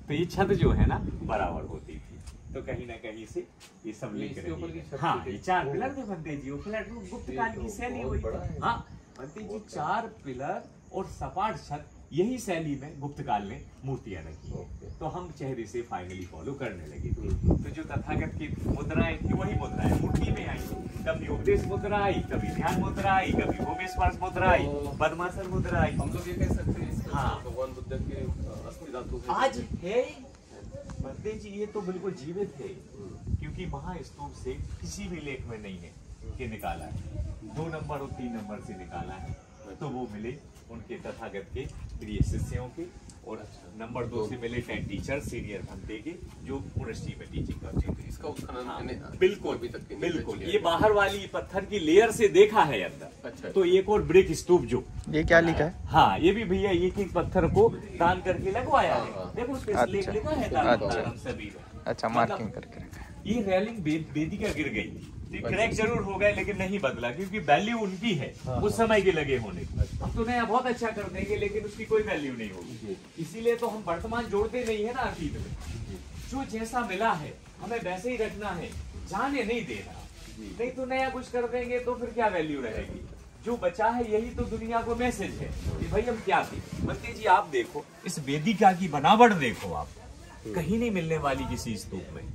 तो ये छत जो है ना बराबर होती थी, तो कहीं ना कहीं से ये सब लिंक रही है। हाँ, ये 4 पिलर थे बंदे जी, वो फ्लैट गुप्त काल की शैली हुई। हाँ बंदे जी, 4 पिलर और सपाट छत, यही शैली में गुप्त काल में मूर्तियां रखी। तो हम चेहरे से फाइनली फॉलो करने लगे। तो जो तथागत की मुद्राएं थी वही मुद्राएं मूर्ति में आई। कभी उपदेश मुद्रा आई, कभी ध्यान मुद्रा आई, कभी भूमि स्पर्श मुद्रा आई, पद्मासन मुद्रा आई। हम लोग ये कह सकते हैं इसके हाँ। भगवान बुद्ध के अस्थि धातु है। आज है बंदे जी, ये तो बिल्कुल जीवित है, क्योंकि महास्तूप से किसी भी लेख में नहीं है कि निकाला है। 2 नंबर और 3 नंबर से निकाला है, तो वो मिले उनके तथागत के प्रिय शिष्यों के, और नंबर 2 से मिले 10 टीचर सीनियर भंते के, जो यूनिवर्सिटी में टीचिंग करते थे। इसका उत्खनन हाँ, मैंने बिल्कुल अभी तक नहीं बिल्कुल, किया। ये बाहर वाली पत्थर की लेयर से देखा है अंदर। अच्छा। तो एक और ब्रिक स्तूप जो ये क्या लिखा है? हाँ, ये भी भैया एक पत्थर को दान करके लगवाया है। हाँ। देखो उस पे लेख लिखा है दान अच्छा। सभी में। अच्छा, मार्किंग करके रखा है। ये रेलिंग वेदिका गिर गई थी, क्रैक जरूर हो गए, लेकिन नहीं बदला, क्योंकि वैल्यू उनकी है उस समय के लगे होने की। हम तो नया बहुत अच्छा कर देंगे, लेकिन उसकी कोई वैल्यू नहीं होगी। इसीलिए तो हम वर्तमान जोड़ते नहीं है ना अतीत में। जो जैसा मिला है हमें वैसे ही रखना है, जाने नहीं देना। नहीं तो नया कुछ कर देंगे तो फिर क्या वैल्यू रहेगी। जो बचा है यही तो दुनिया को मैसेज है कि भाई हम क्या थे। बंते जी आप देखो, इस वेदिका की बनावट देखो आप, कहीं नहीं मिलने वाली किसी स्तूप में।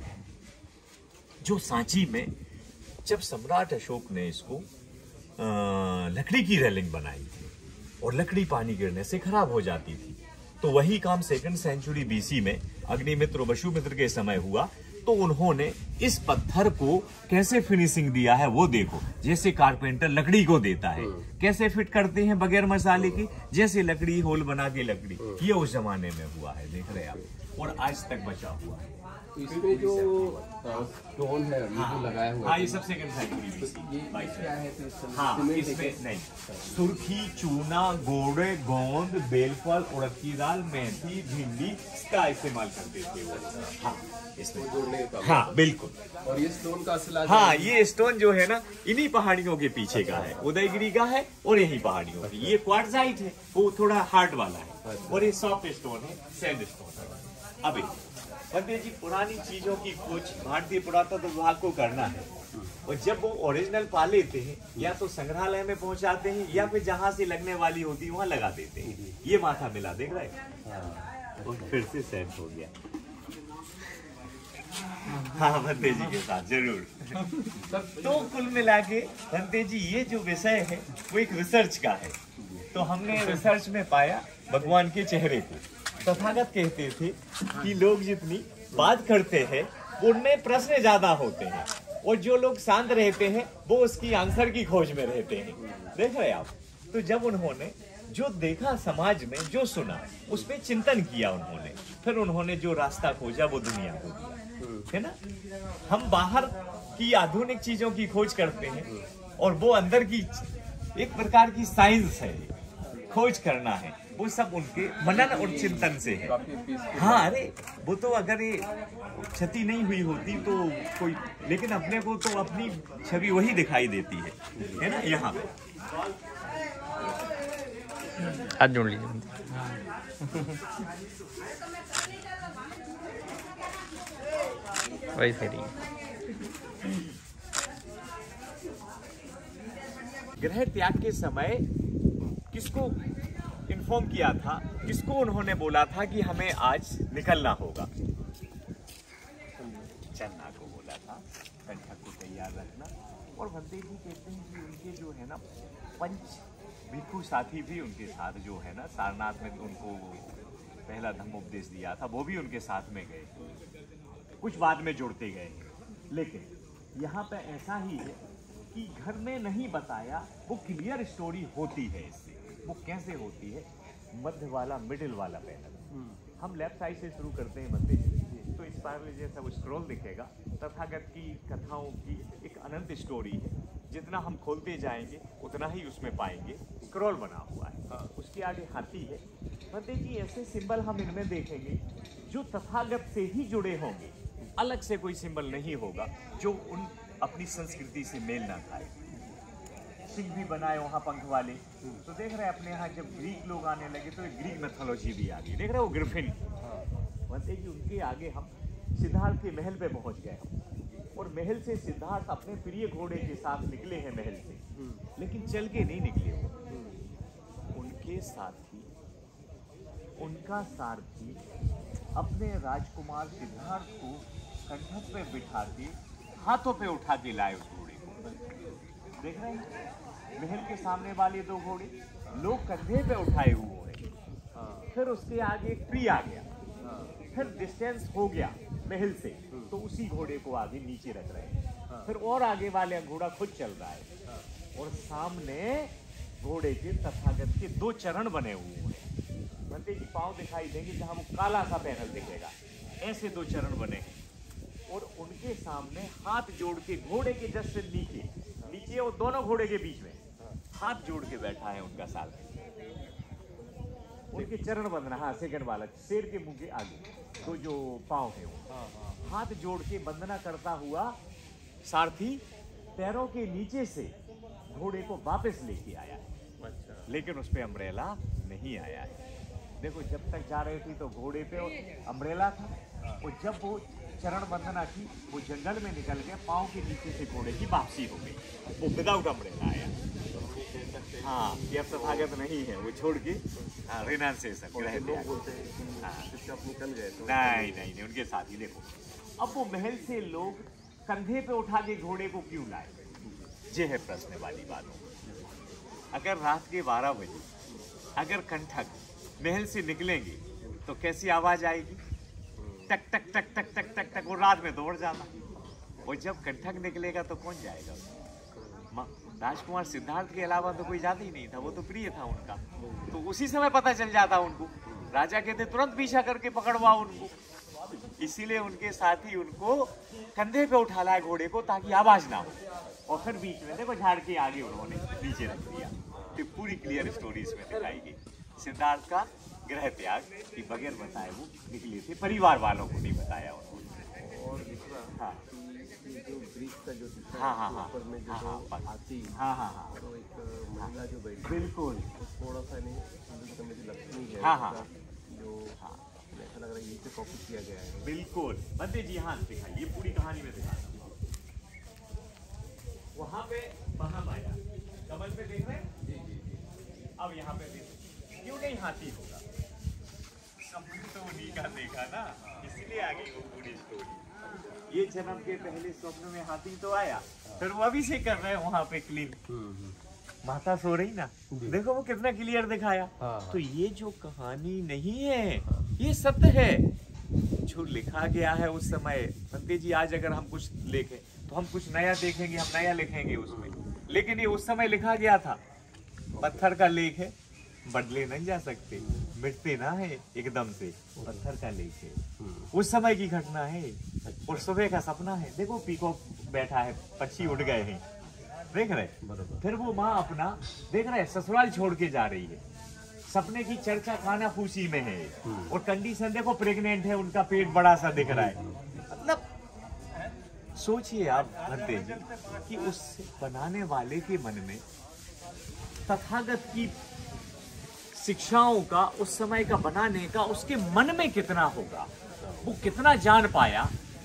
जो सांची में जब सम्राट अशोक ने इसको लकड़ी की रेलिंग बनाई थी, और लकड़ी पानी गिरने से खराब हो जाती थी, तो वही काम 2nd सेंचुरी बीसी में अग्निमित्र और वसुमित्र के समय हुआ। तो उन्होंने इस पत्थर को कैसे फिनिशिंग दिया है वो देखो। जैसे कारपेंटर लकड़ी को देता है, कैसे फिट करते हैं बगैर मसाले की, जैसे लकड़ी होल बना के लकड़ी, ये उस जमाने में हुआ है, देख रहे हैं आप, और आज तक बचा हुआ है। तो इसमें जो स्टोन है ये जो लगाया हुआ हाँ, है, ये सब 2nd सेंचुरी ये क्या है? तो इसमें हाँ, सीमेंट है इसमें क्या? नहीं, सुर्खी, चूना, गोड़े, गोंद, बेलफल, उड़द की दाल, मेथी, भिंडी का इस्तेमाल करते थे वो। हाँ, इसमें जोड़ने का काम। हाँ बिल्कुल। और ये स्टोन का असला हाँ, ये स्टोन जो है ना, इन्हीं पहाड़ियों के पीछे का है, उदयगिरी का है, और यही पहाड़ियों की। ये क्वार्टजाइट है, वो थोड़ा हार्ड वाला है, और ये सॉफ्ट स्टोन है, सैंड स्टोन है। अभी बंदे जी, पुरानी चीजों की खोज भारतीय पुरातत्व विभाग को करना है, और जब वो ओरिजिनल पा लेते हैं, या तो संग्रहालय में पहुंचाते हैं, या फिर जहां से लगने वाली होती है वहां लगा देते हैं। ये माथा मिला, देख रहे हैं, और फिर से सेट हो गया। हाँ, बंदे जी के साथ जरूर। तो कुल मिला के बंदे जी, ये जो विषय है वो एक रिसर्च का है। तो हमने रिसर्च में पाया भगवान के चेहरे को। तथागत कहते थे कि लोग जितनी बात करते हैं उनमें प्रश्न ज्यादा होते हैं, और जो लोग शांत रहते हैं वो उसकी आंसर की खोज में रहते हैं। देख रहे आप। तो जब उन्होंने जो देखा समाज में, जो सुना, उस पर चिंतन किया उन्होंने, फिर उन्होंने जो रास्ता खोजा वो दुनिया को दिया, है ना। हम बाहर की आधुनिक चीजों की खोज करते हैं, और वो अंदर की एक प्रकार की साइंस है, खोज करना है, वो सब उनके मनन और चिंतन से है। हाँ, अरे वो तो अगर ये क्षति नहीं हुई होती तो कोई, लेकिन अपने को तो अपनी छवि वही दिखाई देती है ना। यहाँ पे हाथ जोड़ लीजिए। वही सही। ग्रह त्याग के समय किसको इन्फॉर्म किया था, किसको उन्होंने बोला था कि हमें आज निकलना होगा? चन्ना को बोला था, कंठक को तैयार रखना। और भंते जी कहते हैं कि उनके जो है ना पंच भिक्षु साथी भी उनके साथ जो है ना, सारनाथ में उनको पहला धम्म उपदेश दिया था, वो भी उनके साथ में गए, कुछ बाद में जुड़ते गए। लेकिन यहाँ पे ऐसा ही है कि घर में नहीं बताया, वो क्लियर स्टोरी होती है इससे। वो कैसे होती है? मध्य वाला, मिडिल वाला पैनल, हम लेफ्ट साइड से शुरू करते हैं बंदे जी, तो इस पर जैसा वो स्क्रॉल दिखेगा, तथागत की कथाओं की एक अनंत स्टोरी है। जितना हम खोलते जाएंगे उतना ही उसमें पाएंगे, स्क्रॉल बना हुआ है। उसके आगे हाथी है। बंदे जी, ऐसे सिंबल हम इनमें देखेंगे जो तथागत से ही जुड़े होंगे, अलग से कोई सिंबल नहीं होगा जो उन अपनी संस्कृति से मेल ना खाए। सिंह भी बनाए वहाँ पंख वाले, तो देख रहे हैं अपने यहाँ जब ग्रीक लोग आने लगे तो एक ग्रीक मैथोलॉजी भी आ गई। देख रहे हो ग्रिफिन, बनते जी उनके आगे हम सिद्धार्थ के महल पे पहुंच गए हम। और महल से सिद्धार्थ अपने प्रिय घोड़े के साथ निकले हैं महल से, लेकिन चल के नहीं निकले वो। उनके साथी, उनका सारथी अपने राजकुमार सिद्धार्थ को कंधक पे बिठा के हाथों पे उठा के लाए उस घोड़े को। देख रहे हैं महल के सामने वाले दो घोड़े लोग कंधे पे उठाए हुए हैं। फिर उसके आगे एक ट्री आ गया, फिर डिस्टेंस हो गया महल से, तो उसी घोड़े को आगे नीचे रख रहे हैं। फिर और आगे वाले घोड़ा खुद चल रहा है और सामने घोड़े के तथागत के दो चरण बने हुए हैं। बनते जी पांव दिखाई देंगे जहां वो काला सा पैनल दिखेगा, ऐसे दो चरण बने हैं। और उनके सामने हाथ जोड़ के घोड़े के जस्ट नीचे नीचे वो दोनों घोड़े के बीच में हाथ जोड़ के बैठा है उनका साल। उनके चरण बंधना, हाँ सेकंड वाला शेर के मुंह के आगे तो जो पांव है वो हाथ जोड़ के वंदना करता हुआ सारथी पैरों के नीचे से घोड़े को वापस लेके आया है। अच्छा। लेकिन उस पे अम्ब्रेला नहीं आया है। देखो जब तक जा रहे थे तो घोड़े पे अम्ब्रेला था, और जब वो चरण वंदना की वो जंगल में निकल गए, पांव के नीचे से घोड़े की वापसी हो गई, वो विदाउट अम्ब्रेला आया। हाँ ये अब तथागत नहीं है, वो छोड़ के रिनाउंसिएशन निकल गए तो नहीं उनके साथ ही। देखो अब वो महल से लोग कंधे पे उठा के घोड़े को क्यों लाए, ये है प्रश्न वाली बात। अगर रात के 12 बजे अगर कंठक महल से निकलेंगे तो कैसी आवाज आएगी, टक टक टक टक टक टक टक, वो रात में दौड़ जाना। और जब कंठक निकलेगा तो कौन जाएगा? राजकुमार सिद्धार्थ के अलावा तो कोई जाता ही नहीं था, वो तो प्रिय था उनका, तो उसी समय पता चल जाता उनको। राजा कहते तुरंत पीछा करके पकड़वाओ उनको। इसीलिए उनके साथी उनको कंधे पे उठा लाए घोड़े को ताकि आवाज ना हो। और फिर बीच में देखो झाड़ के आगे उन्होंने नीचे रख दिया। तो पूरी क्लियर स्टोरी इसमें दिखाई गई। सिद्धार्थ का गृह त्याग कि बगैर बताए वो निकले थे, परिवार वालों को नहीं बताया उन्होंने। और दूसरा हाँ जो ब्रिज का जो ऊपर में जो हाथी, तो एक महिला जो बैठी, बिल्कुल थोड़ा सा नहीं जो लक्ष्मी है, जो ऐसा लग रहा है ये कॉपी किया गया है। बिल्कुल बंदे जी हाँ दिखाइए, पूरी कहानी में दिखा। वहाँ पे वहाँ पाया कमल पे देख रहे हैं जी। अब यहाँ पे देखो क्यों नहीं हाथी होगा, सब तो उन्हीं का देखा ना, इसलिए आगे वो पूरी स्टोरी। ये जन्म के पहले स्वप्न में हाथी तो आया, फिर वो अभी से कर रहे हैं वहाँ पे क्लीन। माता सो रही ना, देखो वो कितना क्लियर दिखाया। तो ये जो कहानी नहीं है ये सत्य है जो लिखा गया है उस समय। पंडित जी आज अगर हम कुछ लिखें तो हम कुछ नया देखेंगे, हम नया लिखेंगे उसमें, लेकिन ये उस समय लिखा गया था। पत्थर का लेख है, बदले नहीं जा सकते, मिटते ना है एकदम से, पत्थर का लेख है, उस समय की घटना है। और सुबह का सपना है, देखो पीकॉक बैठा है, पक्षी उड़ गए हैं, देख रहे। फिर वो माँ अपना देख रहे ससुराल छोड़ के जा रही है, सपने की चर्चा खाना फूसी में है, और कंडीशन देखो प्रेग्नेंट है, उनका पेट बड़ा सा दिख रहा है। मतलब सोचिए आप भंते जी कि उस बनाने वाले के मन में तथागत की शिक्षाओं का, उस समय का बनाने का उसके मन में कितना होगा, वो कितना जान पाया।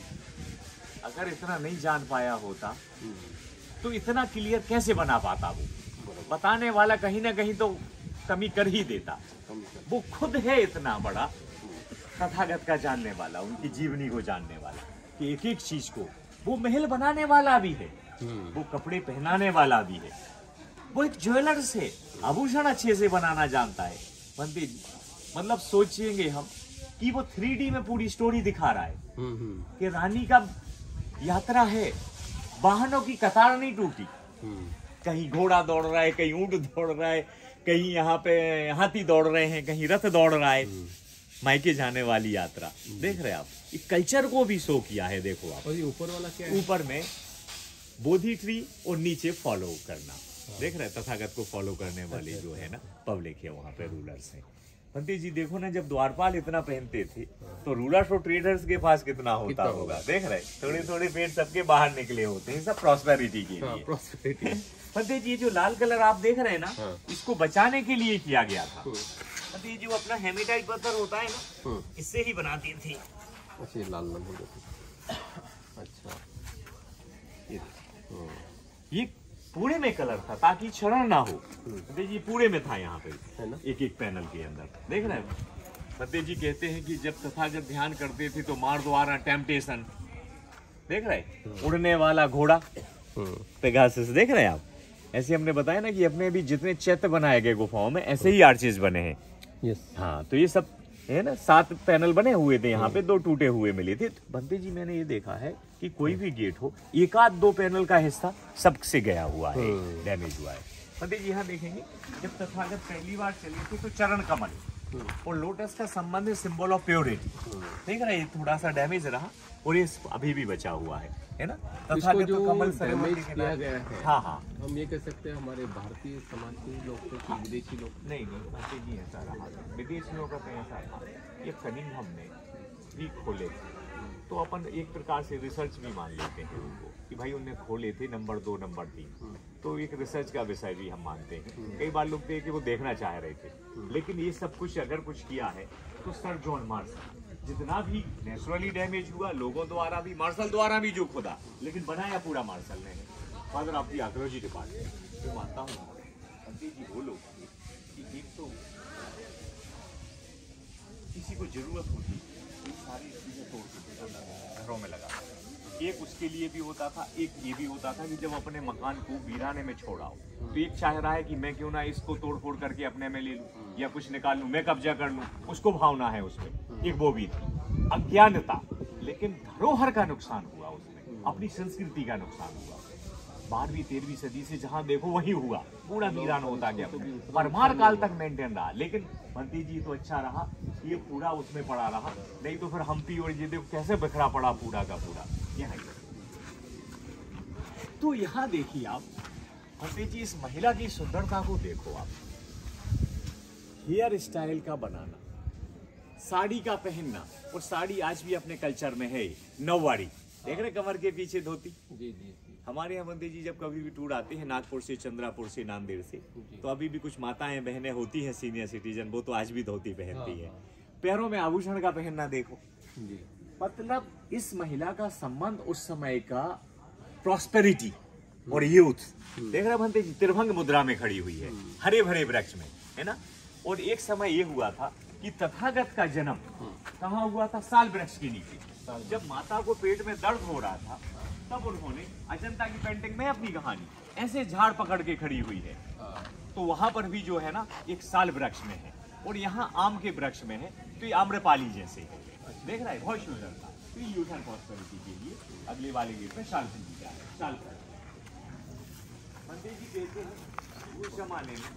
अगर इतना नहीं जान पाया होता तो इतना क्लियर कैसे बना पाता? वो बताने वाला कहीं ना कहीं तो कमी कर ही देता। वो खुद है इतना बड़ा तथागत का जानने वाला, उनकी जीवनी को जानने वाला, कि एक एक चीज को वो महल बनाने वाला भी है, वो कपड़े पहनाने वाला भी है, वो एक ज्वेलर्स है, आभूषण अच्छे से बनाना जानता है। पंडित जी मतलब सोचेंगे हम कि वो 3D में पूरी स्टोरी दिखा रहा है कि रानी का यात्रा है, वाहनों की कतार नहीं टूटी, कहीं घोड़ा दौड़ रहा है, कहीं ऊंट दौड़ रहा है, कहीं यहाँ पे हाथी दौड़ रहे हैं, कहीं रथ दौड़ रहा है। मायके जाने वाली यात्रा देख रहे हैं आप, इस कल्चर को भी शो किया है। देखो आप, और ये ऊपर वाला क्या है? ऊपर में बोधि ट्री और नीचे फॉलो करना, देख रहे हैं तथागत को फॉलो करने वाले जो है ना पब्लिक है, वहाँ पे रूलर्स हैं। पंडित जी देखो ना, जब द्वारपाल इतना पहनते थे तो रूलर्स और ट्रेडर्स के पास कितना होता होगा, देख रहे थोड़े थोड़े पेट सबके बाहर निकले होते हैं, सब प्रॉस्पेरिटी के लिए। पंडित जी जो लाल कलर आप देख रहे हैं ना, इसको बचाने के लिए किया गया था। तो ये जो अपना हेमेटाइट पत्थर होता है ना, इससे ही बनाते थे। अच्छा, ये लाल लाल हो जाते। अच्छा, ये पूरे में कलर था ताकि क्षरण ना हो। देखिए पूरे में था यहाँ पे, है ना, एक एक पैनल के अंदर। देख रहे हैं, फतेह जी कहते हैं कि जब तथागत ध्यान करते थे तो मार द्वारा टेम्पटेशन, देख रहे हैं, उड़ने वाला घोड़ा पेगासस, देख रहे हैं आप। ऐसे हमने बताया ना कि अपने भी जितने चैत्य बनाए गए गुफाओं में ऐसे ही आर्चेस बने हैं। यस, हाँ, तो ये सब है ना, 7 पैनल बने हुए थे यहाँ पे, 2 टूटे हुए मिले थे। भंते जी मैंने ये देखा है कि कोई भी गेट हो, एक आध 2 पैनल का हिस्सा सबसे गया हुआ है, डैमेज हुआ है। भंते जी यहाँ देखेंगे, जब तथागत पहली बार चले थे तो चरण कमल और लोटस का संबंध है, सिंबल ऑफ प्योरिटी। देख रहे हैं, थोड़ा सा डैमेज रहा और ये अभी भी बचा हुआ है ना। इसको जो डैमेज किया गया है, हाँ हाँ, हम ये कह सकते हैं हमारे भारतीय समाज के लोग थे कि विदेशी लोग? नहीं भंते जी ऐसा रहा, विदेशियों का तो ऐसा था। ये कनिंघम ने भी खोले थे, तो अपन एक प्रकार से रिसर्च भी मान लेते हैं उनको कि भाई उनने खोले थे, नंबर 2 नंबर 3, तो एक रिसर्च का विषय भी हम मानते हैं। कई बार लोग थे कि वो देखना चाह रहे थे, लेकिन ये सब कुछ अगर कुछ किया है तो सर जॉन मार्शल, जितना भी नेचुरली डैमेज हुआ लोगों द्वारा भी, मार्शल द्वारा भी जो खुदा, लेकिन बनाया पूरा मार्शल ने, father of the archaeology department. तो मानता हूँ पंडित जी वो लोग कि एक तो किसी को जरूरत होती ये सारी चीजें तोड़ के घरों में लगा, एक उसके लिए भी होता था, एक ये भी होता था कि जब अपने मकान को वीराने में छोड़ा हो तो एक चाह रहा है कि मैं क्यों ना इसको तोड़ फोड़ करके अपने में ले लूं या कुछ निकाल लूं, मैं कब्जा कर लूं, उसको भावना है उसमें, एक वो भी थी अज्ञानता। लेकिन धरोहर का नुकसान हुआ उसमें, अपनी संस्कृति का नुकसान हुआ। 12वीं 13वीं सदी से जहां देखो वही हुआ, पूरा वीरान होता गया, परमार काल तक मेंटेन रहा। लेकिन भंते जी तो अच्छा रहा, ये पूरा उसमें पड़ा रहा, नहीं तो फिर हम्पी और ये देखो कैसे बिखरा पड़ा पूरा का पूरा यहाँ। तो यहाँ देखिए आप भंते जी, इस महिला की सुंदरता को देखो आप, हेयर स्टाइल का बनाना, साड़ी का पहनना, और साड़ी आज भी अपने कल्चर में है, नौवारी, देख रहे कमर के पीछे धोती। जी जी, हमारे यहाँ बंदे जी जब कभी भी टूर आते हैं नागपुर से, चंद्रापुर से, नांदेड़ से, तो अभी भी कुछ माताएं बहनें होती हैं सीनियर सिटीजन, वो तो आज भी धोती पहनती है। पैरों में आभूषण का पहनना देखो जी, मतलब इस महिला का संबंध उस समय का प्रॉस्पेरिटी और यूथ। देख रहे भंते जी, त्रिभंग मुद्रा में खड़ी हुई है, हरे भरे वृक्ष में, है ना। और एक समय ये हुआ था कि तथागत का जन्म कहाँ हुआ था? साल वृक्ष के नीचे। जब माता को पेट में दर्द हो रहा था तब उन्होंने अजंता की पेंटिंग में अपनी कहानी ऐसे झाड़ पकड़ के खड़ी हुई है, तो वहां पर भी जो है ना एक साल वृक्ष में है, और यहाँ आम के वृक्ष में है, तो ये आम्रपाली जैसे है। देख रहा है, बहुत सुंदर था। तो ये यूथ एंड प्रॉस्पेरिटी के लिए अगले वाले गेट में शाल पूजा है, शाल मंदिर जी कहते हैं उस जमाने में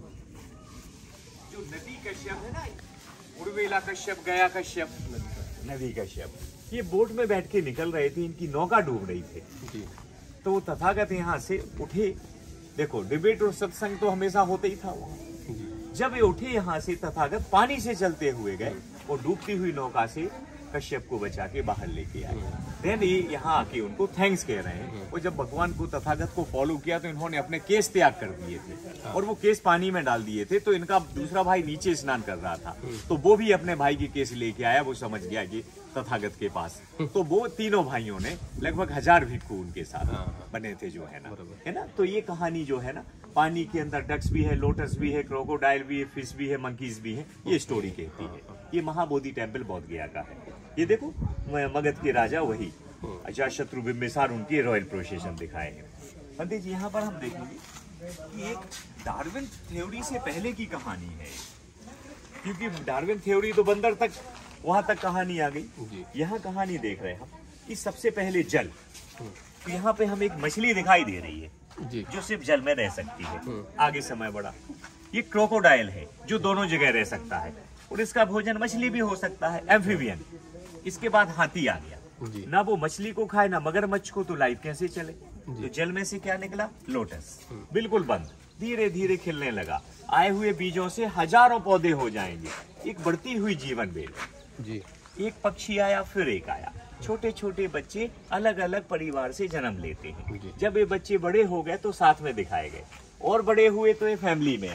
जो नदी कश्यप है ना, उर्वेला कश्यप, गया कश्यप, नदी कश्यप, ये बोट में बैठ के निकल रहे थे, इनकी नौका डूब रही थी। तो वो तथागत यहाँ से उठे, देखो डिबेट और सत्संग तो हमेशा होते ही था वहाँ। जब ये उठे यहाँ से तथागत पानी से चलते हुए गए और डूबती हुई नौका से कश्यप को बचा के बाहर लेके आए। देन ये यहाँ आके उनको थैंक्स कह रहे हैं। और जब भगवान को तथागत को फॉलो किया तो इन्होंने अपने केस त्याग कर दिए थे और वो केस पानी में डाल दिए थे। तो इनका दूसरा भाई नीचे स्नान कर रहा था, तो वो भी अपने भाई के केस लेके आया। वो समझ गया कि तथागत के पास, तो वो तीनों भाइयों ने लगभग 1000 भिक्खु उनके साथ बने थे, जो है ना, है ना। तो ये कहानी जो है ना, पानी के अंदर डक्स भी है, लोटस भी है, क्रोकोडाइल भी है, फिश भी है, मंकीज भी है, ये स्टोरी कहती है। ये महाबोधि टेम्पल बोध गया का है। ये देखो मगध के राजा वही अजातशत्रु बिंबिसार, उनकी रॉयल प्रोसेशन दिखाए हैं। पंडित जी यहाँ पर हम देखेंगे कि एक डार्विन थ्योरी से पहले की कहानी है, क्योंकि डार्विन थ्योरी तो बंदर तक, वहां तक कहानी आ गई। यहाँ कहानी देख रहे हैं हम कि सबसे पहले जल, तो यहाँ पे हम एक मछली दिखाई दे रही है जो सिर्फ जल में रह सकती है। आगे समय बढ़ा, ये क्रोकोडाइल है जो दोनों जगह रह सकता है और इसका भोजन मछली भी हो सकता है, एम्फीबियन। इसके बाद हाथी आ गया, ना वो मछली को खाए ना मगरमच्छ को, तो लाइफ कैसे चले? तो जल में से क्या निकला? लोटस, बिल्कुल बंद, धीरे धीरे खिलने लगा। आए हुए बीजों से हजारों पौधे हो जाएंगे, एक बढ़ती हुई जीवन बेल जी। एक पक्षी आया, फिर एक आया, छोटे छोटे बच्चे अलग अलग परिवार से जन्म लेते हैं। जब ये बच्चे बड़े हो गए तो साथ में दिखाए गए, और बड़े हुए तो ये फैमिली में आए,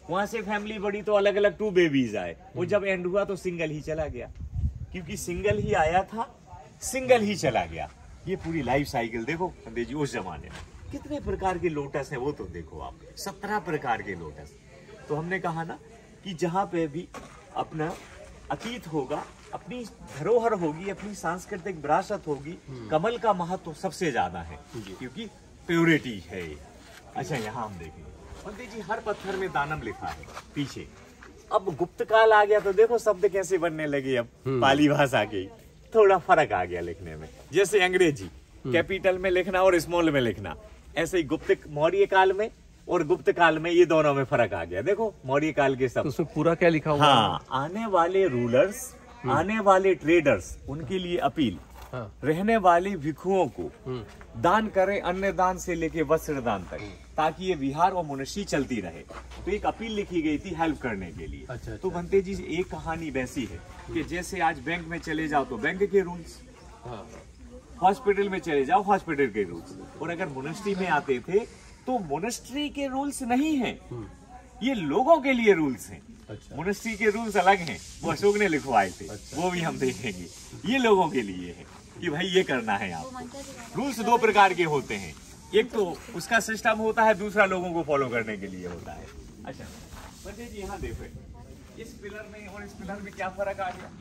वहां से फैमिली बढ़ी तो अलग अलग 2 बेबीज आए, वो जब एंड हुआ तो सिंगल ही चला गया, क्योंकि सिंगल ही आया था, सिंगल ही चला गया। ये पूरी लाइफ साइकिल देखो जी, उस जमाने में कितने प्रकार के लोटस है वो तो देखो आप, 17 प्रकार के लोटस। तो हमने कहा ना कि जहाँ पे भी अपना अतीत होगा, अपनी धरोहर होगी, अपनी सांस्कृतिक विरासत होगी, कमल का महत्व सबसे ज्यादा है, क्योंकि प्योरिटी है। अच्छा, यहाँ हम देखेंगे पंडित जी, हर पत्थर में दानम लिखा है पीछे। अब गुप्त काल आ गया तो देखो शब्द कैसे बनने लगे, अब पाली भाषा के थोड़ा फर्क आ गया लिखने में। जैसे अंग्रेजी कैपिटल में लिखना और स्मॉल में लिखना, ऐसे ही गुप्त मौर्य काल में और गुप्त काल में ये दोनों में फर्क आ गया। देखो मौर्य काल के शब्द, तो उसमें पूरा क्या लिखा हुआ है? हाँ, आने वाले रूलर्स, आने वाले ट्रेडर्स, उनके लिए अपील, रहने वाले भिक्षुओं को दान करें, अन्न दान से लेके वस्त्र दान तक, ताकि ये विहार और मोनेस्ट्री चलती रहे। तो एक अपील लिखी गई थी हेल्प करने के लिए। अच्छा। तो बनते जी एक कहानी वैसी है कि जैसे आज बैंक में चले जाओ तो बैंक के रूल्स, हॉस्पिटल में चले जाओ हॉस्पिटल के रूल्स, और अगर मोनेस्ट्री में आते थे तो मोनेस्ट्री के रूल्स नहीं हैं, ये लोगों के लिए रूल्स हैं। अच्छा। मोनेस्ट्री के रूल्स अलग हैं, वो अशोक ने लिखवाए थे। अच्छा। वो भी हम देखेंगे। ये लोगों के लिए है कि भाई ये करना है आपको। रूल्स 2 प्रकार के होते हैं, एक तो उसका सिस्टम होता है, दूसरा लोगों को फॉलो करने के लिए होता है। अच्छा पंडित जी, यहाँ देखो इस पिलर में और इस पिलर में क्या फर्क आ गया?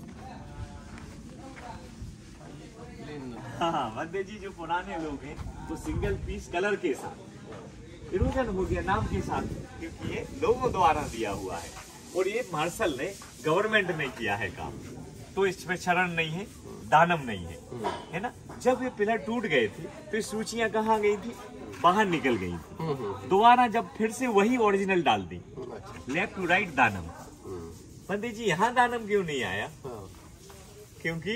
हाँ पंडित जी, जो पुराने लोग हैं वो सिंगल पीस कलर के साथ इरोजन हो गया नाम के साथ, क्योंकि ये लोगों द्वारा दिया हुआ है और ये मार्शल ने, गवर्नमेंट ने किया है काम, तो इसमें शरण नहीं है, दानम नहीं है ना। जब ये पिलर टूट गए थे तो ये सूचियां कहाँ गई थी? बाहर निकल गई थी। दोबारा जब फिर से वही ओरिजिनल डाल दी, लेफ्ट टू राइट दानम। पंडित जी, यहाँ दानम क्यों नहीं आया? क्योंकि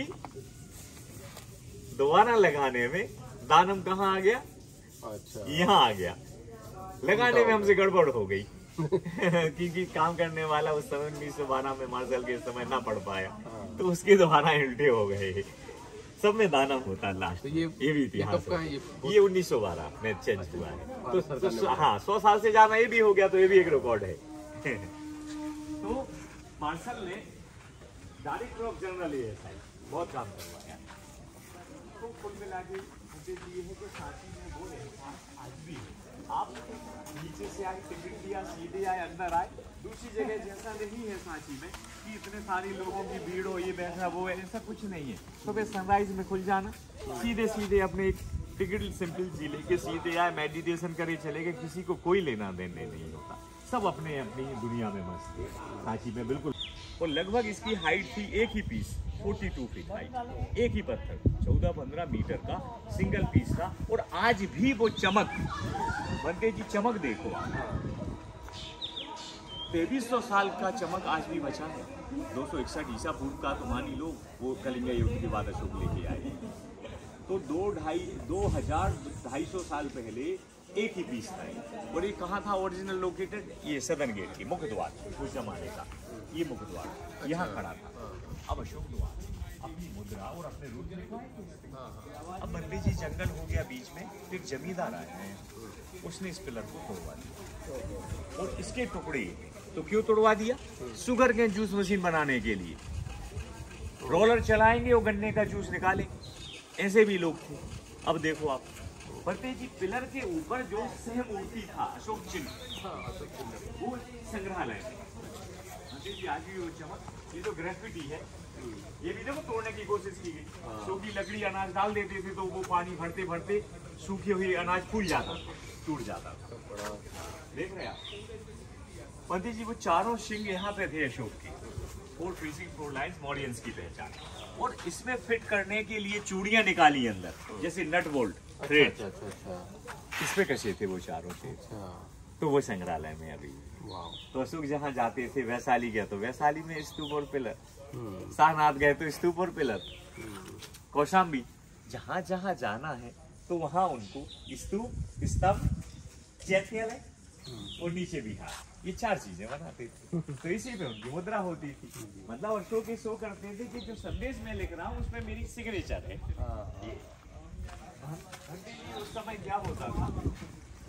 दोबारा लगाने में दानम कहाँ आ गया? अच्छा, यहाँ आ गया। लगाने में हमसे गड़बड़ हो गई क्योंकि काम करने वाला उस समय 1912 में मार्शल के समय ना पढ़ पाया, तो उसके द्वारा उल्टे हो गए। सब में दानम होता है लास्ट। तो ये भी इतिहास है। ये 1912 में चेंज हुआ है। तो हाँ, 100 साल से ज्यादा ये भी हो गया, तो ये भी एक रिकॉर्ड है। तो मार्शल ने डायरेक्टर ऑफ जनरल एएसआई बहुत काम करवाया। तो कुल मिला के ये है कि सांची में वो आज भी आप नीचे से आए, टिकट दिया, सीधे आए, अंदर आए। दूसरी जगह जैसा नहीं है सांची में कि इतने सारे लोगों की भीड़ हो, ये बैठा वो है, ऐसा कुछ नहीं है। सुबह सनराइज में खुल जाना, सीधे सीधे अपने एक टिकट सिंपल सी लेके सीधे आए, मेडिटेशन करे चले गए, किसी को कोई लेना देने नहीं होता, सब अपने अपनी दुनिया में मस्त है सांची में बिल्कुल। और लगभग इसकी हाइट थी, एक ही पीस 42 फीट हाइट, एक ही पत्थर 14-15 मीटर का सिंगल पीस था। और आज भी वो चमक, बनते जी चमक देखो, 2300 साल का चमक आज भी बचा है। 261 ईसा पूर्व का तो मान ही लो, वो कलिंगा युद्ध के बाद अशोक लेके आए। तो 2200 साल पहले एक ही पीस था। और ये कहाँ था ओरिजिनल लोकेटेड? ये सदन गेट की मुख्य द्वार, उस जमाने का ये मुख्य द्वार यहाँ खड़ा था। अब अशोक द्वार अपनी मुद्रा और अपने रूप दिखाए। अब बंदी जी जंगल हो गया बीच में, फिर जमींदार आए हैं, उसने इस पिलर को तोड़वा दिया। और इसके टुकड़े तो क्यों तोड़वा दिया? शुगर के जूस मशीन बनाने के लिए। रोलर चलाएंगे और गन्ने का जूस निकालेंगे, ऐसे भी लोग थे। अब देखो आप फतेह जी, पिलर के ऊपर जो सह मूर्ति था अशोक चिन्ह, वो संग्रहालय है। जी आज भी वो चमक, ये तो ग्रेफिटी है, ये भी देखो तोड़ने की कोशिश की गई। सूखी लकड़ी अनाज डाल देते थे तो वो पानी भरते भरते सूखी हुई अनाज फूल जाता, टूट जाता। देख रहे आप पंडित जी, वो चारों सिंह यहाँ पे थे अशोक के, 4 फेसिंग 4 लाइन्स, मॉरियंस की पहचान। और इसमें फिट करने के लिए चूड़ियां निकाली अंदर, जैसे नट बोल्ट, थ्रेड। इस पे कसे थे वो चारों से। तो वो संग्रहालय में अभी। तो अशोक जहाँ जाते थे, वैशाली गया तो वैशाली में स्तूप और पिलर, सारनाथ गए तो स्तूप और पिलर, कौशाम्बी, जहाँ जहाँ जाना है तो वहाँ उनको स्तूप, स्तंभ, चैत्यालय और नीचे विहार, ये 4 चीजें बनाते थे। तो इसी पे उनकी मुद्रा होती थी। मतलब अशोक ये शो करते थे कि जो संदेश मैं लिख रहा हूँ उसमें मेरी सिग्नेचर है। उस समय क्या होता था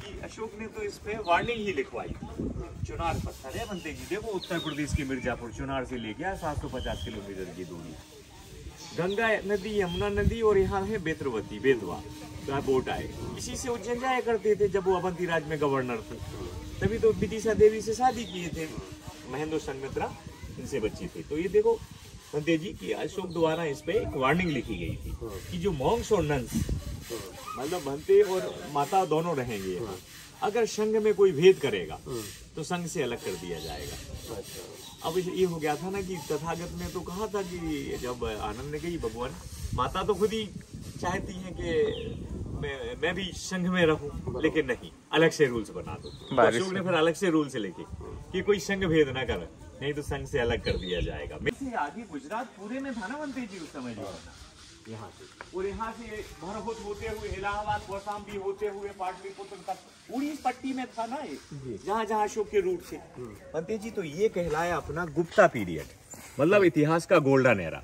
कि अशोक ने तो इस पे वार्निंग ही लिखवाई, चुनार पत्थर है बनते जी। देखो उत्तर प्रदेश के मिर्जापुर चुनार से लेके 750 किलोमीटर की दूरी, गंगा नदी, यमुना नदी, और यहाँ है बेत्रवती, बेतवा का बोट आए। इसी से उज्जैन जाया करते थे जब वो अवंती राज में गवर्नर थे। तभी तो विदिशा देवी से शादी किए थे महेंद्र संघमित्रा, इनसे बच्ची थी। तो ये देखो बनते जी कि अशोक द्वारा इस पे एक वार्निंग लिखी गई थी कि जो मॉन्क्स और नन्स, मतलब भंते और माता दोनों रहेंगे यहाँ, अगर संघ में कोई भेद करेगा तो संघ से अलग कर दिया जाएगा। अब ये हो गया था ना कि तथागत ने तो कहा था कि जब आनंद ने कही भगवान, माता तो खुद ही चाहती है कि मैं भी संघ में रहूं, लेकिन नहीं, अलग से रूल्स बना दो। तो अशोक ने फिर अलग से रूल्स लिखे कि कोई संघ भेद ना करे, नहीं तो संघ से अलग कर दिया जाएगा। आगे गुजरात पूरे में था ना बनते जी उस समय जो यहाँ से, और यहाँ से भरभूत होते हुए इलाहाबाद, कौशाम्बी होते हुए पाटलिपुत्र तक पूरी इस पट्टी में था ना ये, जहाँ जहाँ अशोक के रूट थे बनते जी। तो ये कहलाया अपना गुप्ता पीरियड, मतलब इतिहास का गोल्डन एरा।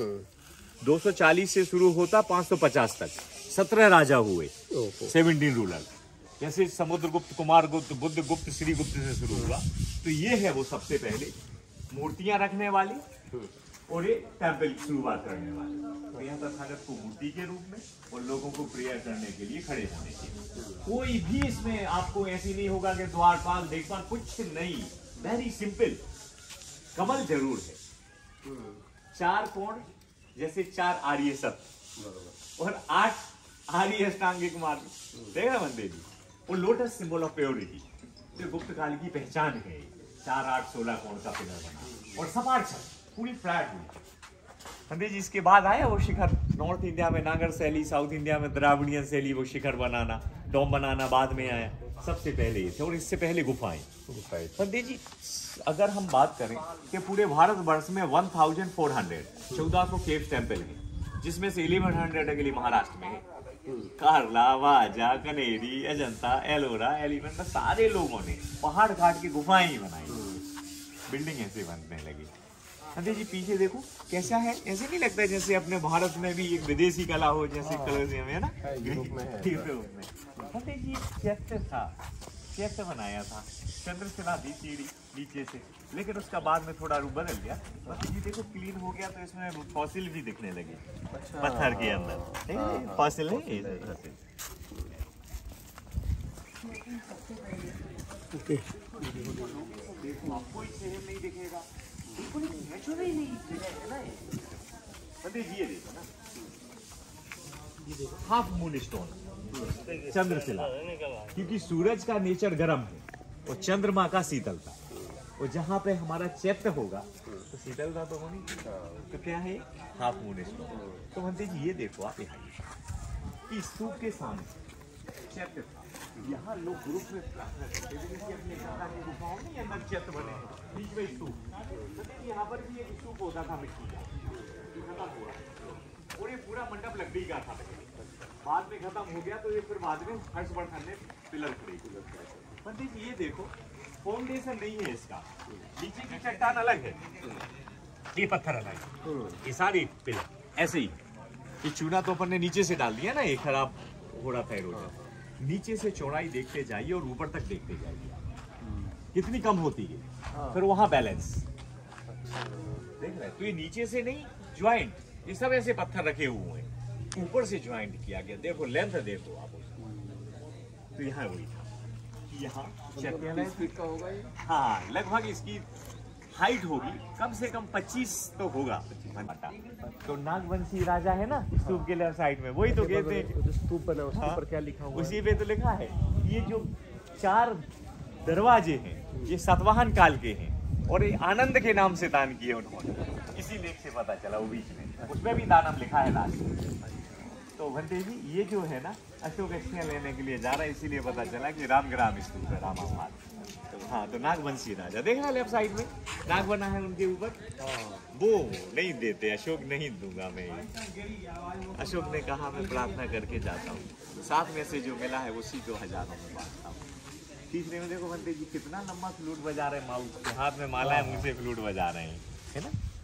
240 से शुरू होता 550 तक 17 राजा हुए, 17 रूलर। जैसे समुद्रगुप्त, कुमारगुप्त, बुद्धगुप्त, श्रीगुप्त से शुरू हुआ। तो ये है वो सबसे पहले मूर्तियां रखने वाली और एक टेम्पल शुरुआत करने वाले। तो यहाँ तथागत को मूर्ति के रूप में और लोगों को प्रेयर करने के लिए खड़े होने के लिए। कोई भी इसमें आपको ऐसी नहीं होगा कि द्वारपाल देखभाल, कुछ नहीं, वेरी सिंपल। कमल जरूर है, 4 कोण जैसे 4 आर्य सत्य और 8 आर्य अष्टांगिक मार्ग, देखा मंदिर जी। और लोटस सिंबल ऑफ प्योरिटी, जो गुप्त काल की पहचान है। 4, 8, 16 कोण का पिलर बना और सपाट छत पूरी फ्लैट हुई। पंडित जी इसके बाद आया वो शिखर, नॉर्थ इंडिया में नागर शैली, साउथ इंडिया में द्राविडियन शैली, वो शिखर बनाना, डोम बनाना बाद में आया। सबसे पहले ये थे, और इससे पहले गुफाएं। पंडित जी अगर हम बात करें कि पूरे भारतवर्ष में 1400 केव टेम्पल है, जिसमें से 1100 अगली महाराष्ट्र में है। कार्ला, वाजा, कनेरी, अजंता, एलोरा, एलिफेंट, सारे लोगों ने पहाड़ काट के गुफाएं ही बनाई, बिल्डिंग ऐसे बनने लगी। अंदर जी पीछे देखो कैसा है, ऐसे नहीं लगता जैसे अपने भारत में भी एक विदेशी कला हो, जैसे कलोसियम है ना यूरोप में। अंदर जी चैप्टर था, चैप्टर बनाया था, चंद्रशिला दी सीढ़ी नीचे से, लेकिन उसका बाद में थोड़ा रूप बदल गया। ये देखो क्लीन हो गया, तो इसमें फॉसिल भी दिखने लगे पत्थर के अंदर, फॉसिल है देखो, आपको शहर नहीं दिखेगा, बिल्कुल नेचुरली नहीं है ना ये देखो ना, हाफ मून स्टोन चंद्रशिला, क्योंकि सूरज का नेचर गर्म है और चंद्रमा का शीतलता, और जहाँ पे हमारा चैत्य होगा तो शीतलता तो होनी, तो क्या है हाफ मून स्टोन। तो म्हणते जी ये देखो आप यहाँ स्तूप के सामने चैत्य था, यहाँ लोग ग्रुप में प्रार्थना करते थे, जैसे अपने गंगा की गुफाओं में अंदर चैत्य बने बीच में स्तूप, यहाँ पर भी एक स्तूप होता था मिट्टी का, खत्म हो रहा, और ये पूरा मंडप लकड़ी का था, बाद में खत्म हो गया। तो ये फिर बाद में हर्षवर्धन ने पिलर खड़ी की। पंडित ये देखो फाउंडेशन नहीं है इसका, नीचे की चट्टान अलग है, ये पत्थर अलग है, ये सारी पिलर ऐसे ही। ये चूना तो अपन ने नीचे से डाल दिया ना, ये खराब हो रहा था इरोजन। नीचे से चौड़ाई देखते जाइए और ऊपर तक देखते जाइए कितनी कम होती है, फिर वहां बैलेंस देख रहे हैं। तो ये नीचे से नहीं, ज्वाइंट, ये सब ऐसे पत्थर रखे हुए हैं, ऊपर से ज्वाइंट किया गया। देखो लेंथ देखो आप, तो यहाँ वही था, यहाँ फीट का होगा ये, हाँ लगभग इसकी हाइट होगी कम से कम 25 तो होगा। तो नागवंशी राजा है ना स्तूप के लेफ्ट साइड में, वही तो कहते हैं स्तूप बना, उसके ऊपर क्या लिखा हुआ है, उसी पे तो लिखा है। ये जो 4 दरवाजे हैं ये सातवाहन काल के हैं, और ये आनंद के नाम से दान किए उन्होंने, इसी लेख से पता चला, वो बीच में उसमें भी दानम लिखा है लास्ट। तो भंते जी ये जो है ना अशोक अक्षियाँ लेने के लिए जा रहा है, इसीलिए पता चला कि रामग्राम स्तूप है, रामाबाद। तो हाँ, तो नागवंशी राजा देखना लेफ्ट साइड में नाग बना है उनके ऊपर, वो नहीं देते, अशोक नहीं दूंगा मैं। अशोक ने कहा मैं प्रार्थना करके जाता हूँ, 7 में से जो मिला है उसी को हजारों में बांटता हूँ। तीसरे में देखो भंते जी कितना लंबा फ्लूट बजा रहे हैं, माउथ हाथ में माला है, मुझसे फ्लूट बजा रहे हैं, है ना।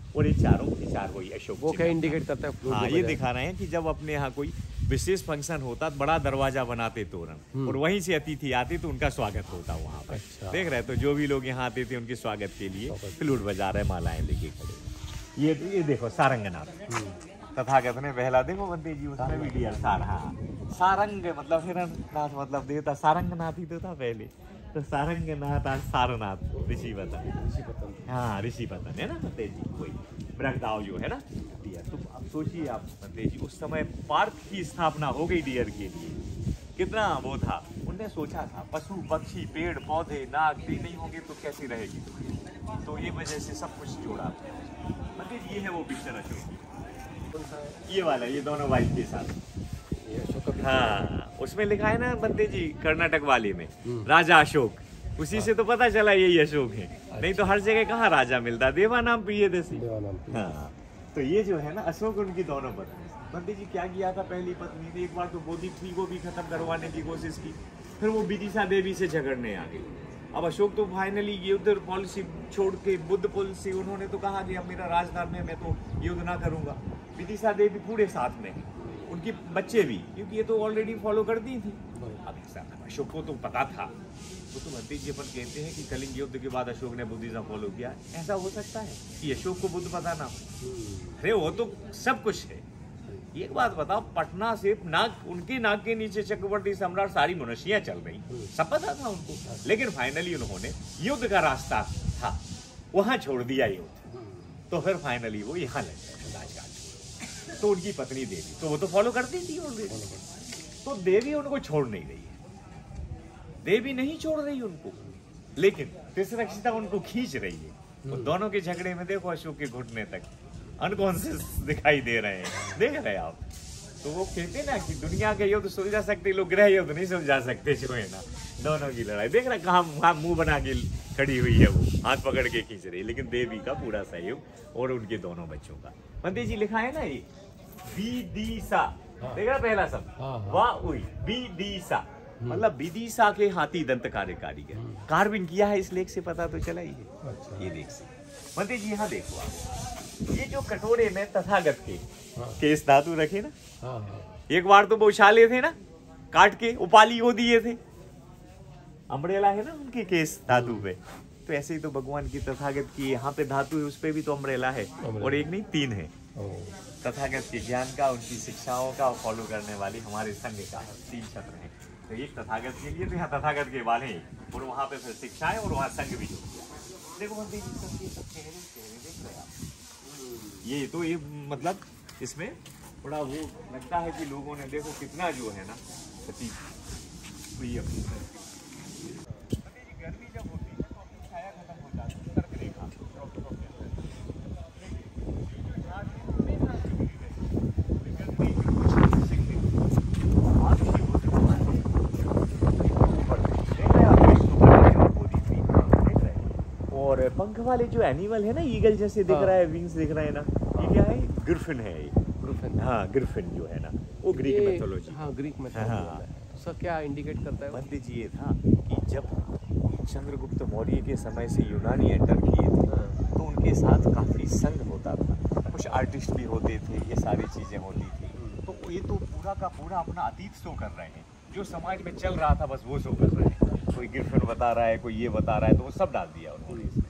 और ये चारों के चार वही अशोक वो क्या इंडिकेट करता है? हाँ, ये दिखा रहे हैं कि जब अपने यहाँ कोई विशेष फंक्शन होता तो बड़ा दरवाजा बनाते तोरण, और वहीं से अतिथि आते तो उनका स्वागत होता वहाँ पर। अच्छा। देख रहे तो जो भी लोग यहाँ आते थे उनके स्वागत के लिए फ्लूट बजा रहे, मालाएं लेके खड़े। ये देखो सारंगनाथ, तथागत ने पहला देखो बंदे जी उसमें भी दिया सार। हाँ, सारंग मतलब हिरणनाथ मतलब देवता, सारंगनाथ ही तो था पहले, तो सारंगनाथ आज सारनाथ ऋषि पतन। हाँ, ऋषि पतन है ना बंदे जी, वही ब्रगदाव जो है ना डियर। तो अब सोचिए आप बंदे जी, उस समय पार्क की स्थापना हो गई डियर के लिए, कितना वो था। उनने सोचा था पशु पक्षी पेड़ पौधे नाग भी नहीं होंगे तो कैसी रहेगी, तो ये वजह से सब कुछ जोड़ा बंदे जी। ये है वो पिक्चर अशोक, ये वाला, ये दोनों वाइफ के साथ। हाँ, उसमें लिखा है ना बंदे जी कर्नाटक वाले में राजा अशोक, उसी से तो पता चला यही अशोक है। नहीं तो हर जगह कहाँ राजा मिलता, देवा नाम पिए देसी। हाँ, तो ये जो है ना अशोक उनकी दोनों पत्नी। बंदे जी क्या किया था, पहली पत्नी ने एक बार तो बोधी थी को भी खत्म करवाने की कोशिश की, फिर वो विदिशा देवी से झगड़ने आ गई। अब अशोक तो फाइनली युद्ध पॉलिसी छोड़ के बुद्ध पॉलिसी, उन्होंने तो कहा कि अब मेरा राजधान में मैं तो युद्ध ना करूंगा। विदिशा देवी पूरे साथ में, उनके बच्चे भी, क्योंकि ये तो ऑलरेडी फॉलो करती थी। अब अशोक को तो पता था, वो तो भंते जी अपन कहते हैं कि कलिंग युद्ध के बाद अशोक ने बुद्धिज्म फॉलो किया। ऐसा हो सकता है कि अशोक को बुद्ध पता ना हो? अरे वो तो सब कुछ है। एक बात बताओ, पटना से नाक, उनके नाक के नीचे चक्रवर्ती सम्राट सारी मनुष्यियां चल रही, सब पता था उनको, लेकिन फाइनली उन्होंने युद्ध का रास्ता था वहां छोड़ दिया युद्ध, तो फिर फाइनली वो यहाँ लग गए राजघाट। तो उनकी पत्नी देवी तो वो तो फॉलो करती थी ऑलरेडी, तो देवी उनको छोड़ नहीं रही है, देवी नहीं छोड़ रही उनको, लेकिन तिसरक्षिता उनको खींच रही है। तो दोनों के झगड़े में देखो अशोक के घुटने तक अनकॉन्शियस दिखाई दे रहे हैं, देख रहे हैं आप। तो वो कहते ना कि दुनिया के युद्ध सुलझा सकते लोग, ग्रह युद्ध नहीं सुलझा सकते, जो है ना दोनों की लड़ाई। देख रहे कहाँ मुंह बना के खड़ी हुई है, वो हाथ पकड़ के खींच रही है, लेकिन देवी का पूरा सहयोग और उनके दोनों बच्चों का। पंडित जी लिखा है ना ये विदिशा, देख रहा पहला सब वाह हुई विदिशा, मतलब विदिशा के हाथी दंत कारीगर कार्विंग किया है, इस लेख से पता तो चला ही है। अच्छा। ये देख पंडित जी यहाँ देखो आप, ये जो कटोरे में तथागत के केस धातु रखे ना, एक बार तो वो उछाले थे ना, काट के उपाली को दिए थे, अम्ब्रेला है ना उनके केस धातु पे, तो ऐसे ही तो भगवान की तथागत की यहाँ पे धातु है, उस पे भी तो अम्ब्रेला है, और एक नहीं 3 है। तथागत के ज्ञान का, उनकी शिक्षाओं का फॉलो करने वाली हमारे संघ का 3 छत्र है। तो एक तथागत के लिए तो यहाँ तथागत के वाले हैं, और वहाँ पे फिर शिक्षाएं और वहाँ संघ भी हो गया। देखो मंदिर जी सबके सब चेहरे देख रहे आप, ये तो ये मतलब इसमें थोड़ा वो लगता है कि लोगों ने देखो कितना जो है ना सती हुई अपनी गर्मी जब होती है तो अपनी छाया खत्म हो जाती है, तर्क रेखा और पंख वाले जो एनिमल है ना, ईगल जैसे दिख रहा है, विंग्स दिख रहे हैं ना, ये क्या है? ग्रिफिन है ये। ग्रिफिन, हाँ ग्रिफिन जो है ना वो ग्रीक मैथोलॉजी, हाँ ग्रीक मैथोलॉजी। हाँ, तो सर क्या इंडिकेट करता है? पंडित जी ये था कि जब चंद्रगुप्त मौर्य के समय से यूनानी एंटर किए थे तो उनके साथ काफी संघ होता था, कुछ आर्टिस्ट भी होते थे, ये सारी चीजें होती थी। तो ये तो पूरा का पूरा अपना अतीत शो कर रहे हैं, जो समाज में चल रहा था बस वो शो कर रहे हैं। कोई गिरफ्तार बता रहा है, कोई ये बता रहा है, तो वो सब डाल दिया उन्होंने इसमें।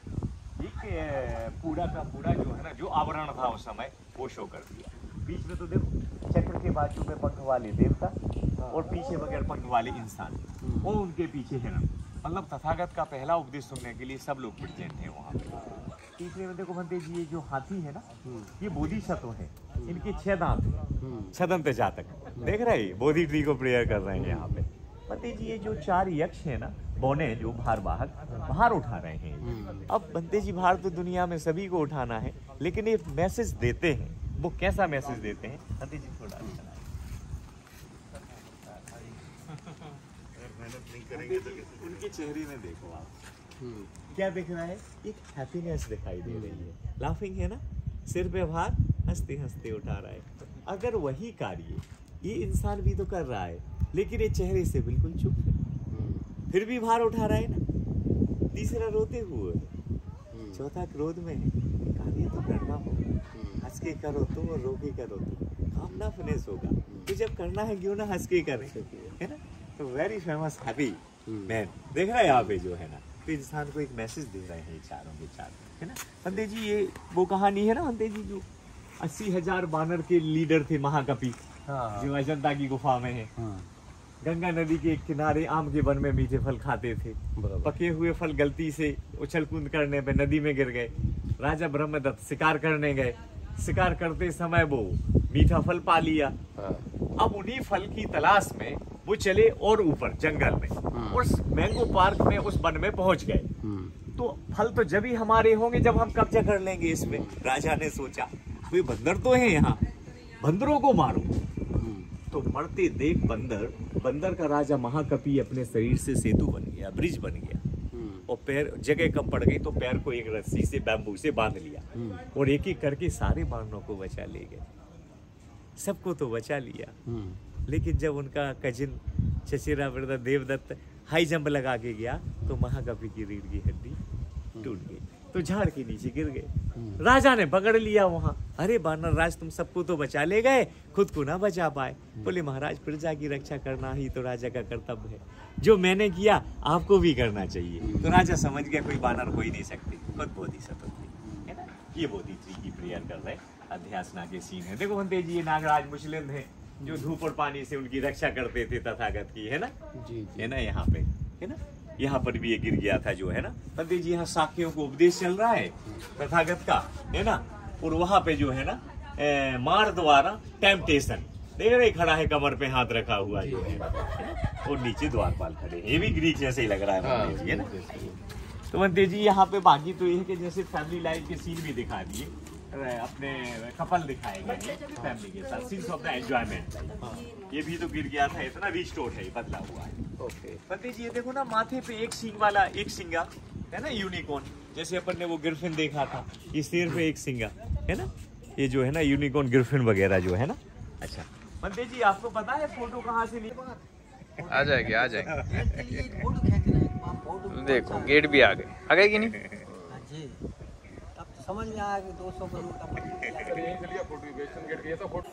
एक पूरा का पूरा जो है ना, जो आवरण था उस समय वो शो कर दिया। बीच में तो देखो चक्र के बाजू में पंख वाले देवता और पीछे बगैर पंख वाले इंसान, वो उनके पीछे है ना, मतलब तथागत का पहला उपदेश सुनने के लिए सब लोग प्रेजेंट हैं वहाँ पे। तीसरे में देखो भंते जी, ये जो हाथी है ना, ये बोधिसत्व है, इनके 6 दांत, छदंत जातक, देख रहे हैं बोधि ट्री को प्रेयर कर रहे हैं यहाँ पे। भंते जी ये जो 4 यक्ष है ना, बौने जो भारवाहक भार उठा रहे हैं। अब भंते जी भार तो दुनिया में सभी को उठाना है, लेकिन ये मैसेज देते हैं, वो कैसा मैसेज देते हैं? भंते जी थोड़ा मेहनत नहीं करेंगे तो उनके चेहरे में देखो आप, क्या दिख रहा है? एक हैप्पीनेस दिखाई दे रही है, लाफिंग है ना, सिर पे भार हंसते हंसते उठा रहा है। अगर वही कार्य ये इंसान भी तो कर रहा है, लेकिन ये चेहरे से बिल्कुल चुप है, फिर भी भार उठा रहा है ना। तीसरा रोते हुए, चौथा क्रोध में है, कार्य तो करना हो, हंस के करो तो और रो के करो तो काम ना फिनिश होगा। तो जब करना है क्यों ना हंस के करें, है ना। तो वेरी फेमस हैप्पी मैन देख रहा है यहाँ पे जो है ना, तो इंसान को एक मैसेज दे रहे हैं चारों के चार, है ना। बंदे जी ये वो कहानी है ना, बंदे जी जो 80,000 बानर के लीडर थे महाकपि, जो अजंता की गुफा में है। गंगा नदी के किनारे आम के वन में मीठे फल खाते थे, पके हुए फल गलती से उछल कूद करने पे नदी में गिर गए। राजा ब्रह्मदत्त शिकार करने गए, शिकार करते समय वो मीठा फल पा लिया। अब उन्हीं फल की तलाश में वो चले और ऊपर जंगल में, उस मैंगो पार्क में, उस वन में पहुंच गए। तो फल तो जब ही हमारे होंगे जब हम कब्जा कर लेंगे इसमें। राजा ने सोचा अभी बंदर तो है यहाँ, बंदरों को मारो। तो मरते देख बंदर का राजा महाकपि अपने शरीर से सेतु बन गया, ब्रिज बन गया। और पैर जगह कम पड़ गई तो पैर को एक रस्सी से बैम्बू से बांध लिया और एक एक करके सारे बानरों को बचा ले गए। सबको तो बचा लिया, लेकिन जब उनका कजिन चचेरा ब्रदर देवदत्त हाई जंप लगा के गया तो महाकपि की रीढ़ की हड्डी टूट गई, तो झाड़ के नीचे गिर गए। राजा ने पकड़ लिया वहां, अरे बानर राज तुम सबको तो बचा ले गए, खुद को ना बचा पाए। बोले महाराज प्रजा की रक्षा करना ही तो राजा का कर्तव्य है, जो मैंने किया आपको भी करना चाहिए। तो राजा समझ गया कोई बानर हो ही नहीं सकती, खुद बोधिसत्व है ना। ये बोधित्री की प्रेयर कर रहे अध्यासना के सीन है। देखो बंदे जी ये नागराज मुस्लिम है जो धूप और पानी से उनकी रक्षा करते थे तथागत की, है ना जी, है ना। यहाँ पे है ना, यहाँ पर भी ये गिर गया था जो है ना। पंडित जी यहाँ साखियों को उपदेश चल रहा है तथागत का, है ना। और वहां पे जो है ना मार द्वारा टेम्पटेशन देख रहे, खड़ा है कमर पे हाथ रखा हुआ जो है, और नीचे द्वारपाल खड़े, ये भी ग्रीक जैसे ही लग रहा है पंडित जी, है ना। तो पंडित जी यहाँ पे बाकी तो ये है कि जैसे फैमिली लाइफ के सीन भी दिखा दिए, अपने कपल दिखाए गए फैमिली के साथ, सीन्स ऑफ द एंजॉयमेंट। ये भी तो गिर गया था, इतना रिस्टोर है, बदला हुआ है। पंडित जी ये देखो ना, माथे पे एक सींग वाला, एक सिंगा है ना, यूनिकॉर्न जैसे अपन ने वो गिरफिन देखा था, ये सिर पे एक सिंगा है ना, ये जो है ना यूनिकॉर्न गिरफिन वगैरह जो है ना। अच्छा पंडित जी आपको पता है फोटो कहाँ से ली? आ जाएगी आ जाएगी। देखो गेट भी आ गए कि नहीं? समझ में आया कि 200 करोड़ का फोटो।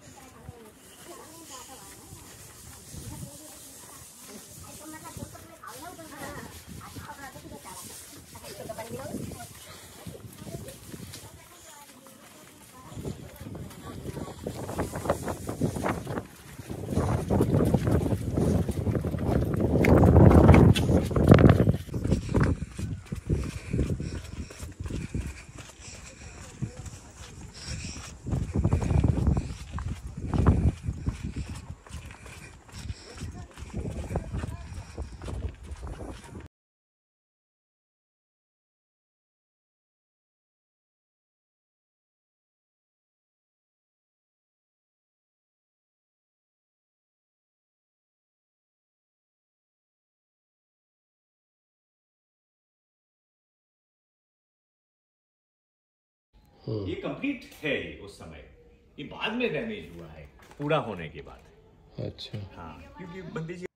ये कंप्लीट है उस समय, ये बाद में डैमेज हुआ है पूरा होने के बाद। अच्छा हाँ, क्योंकि बंदी जी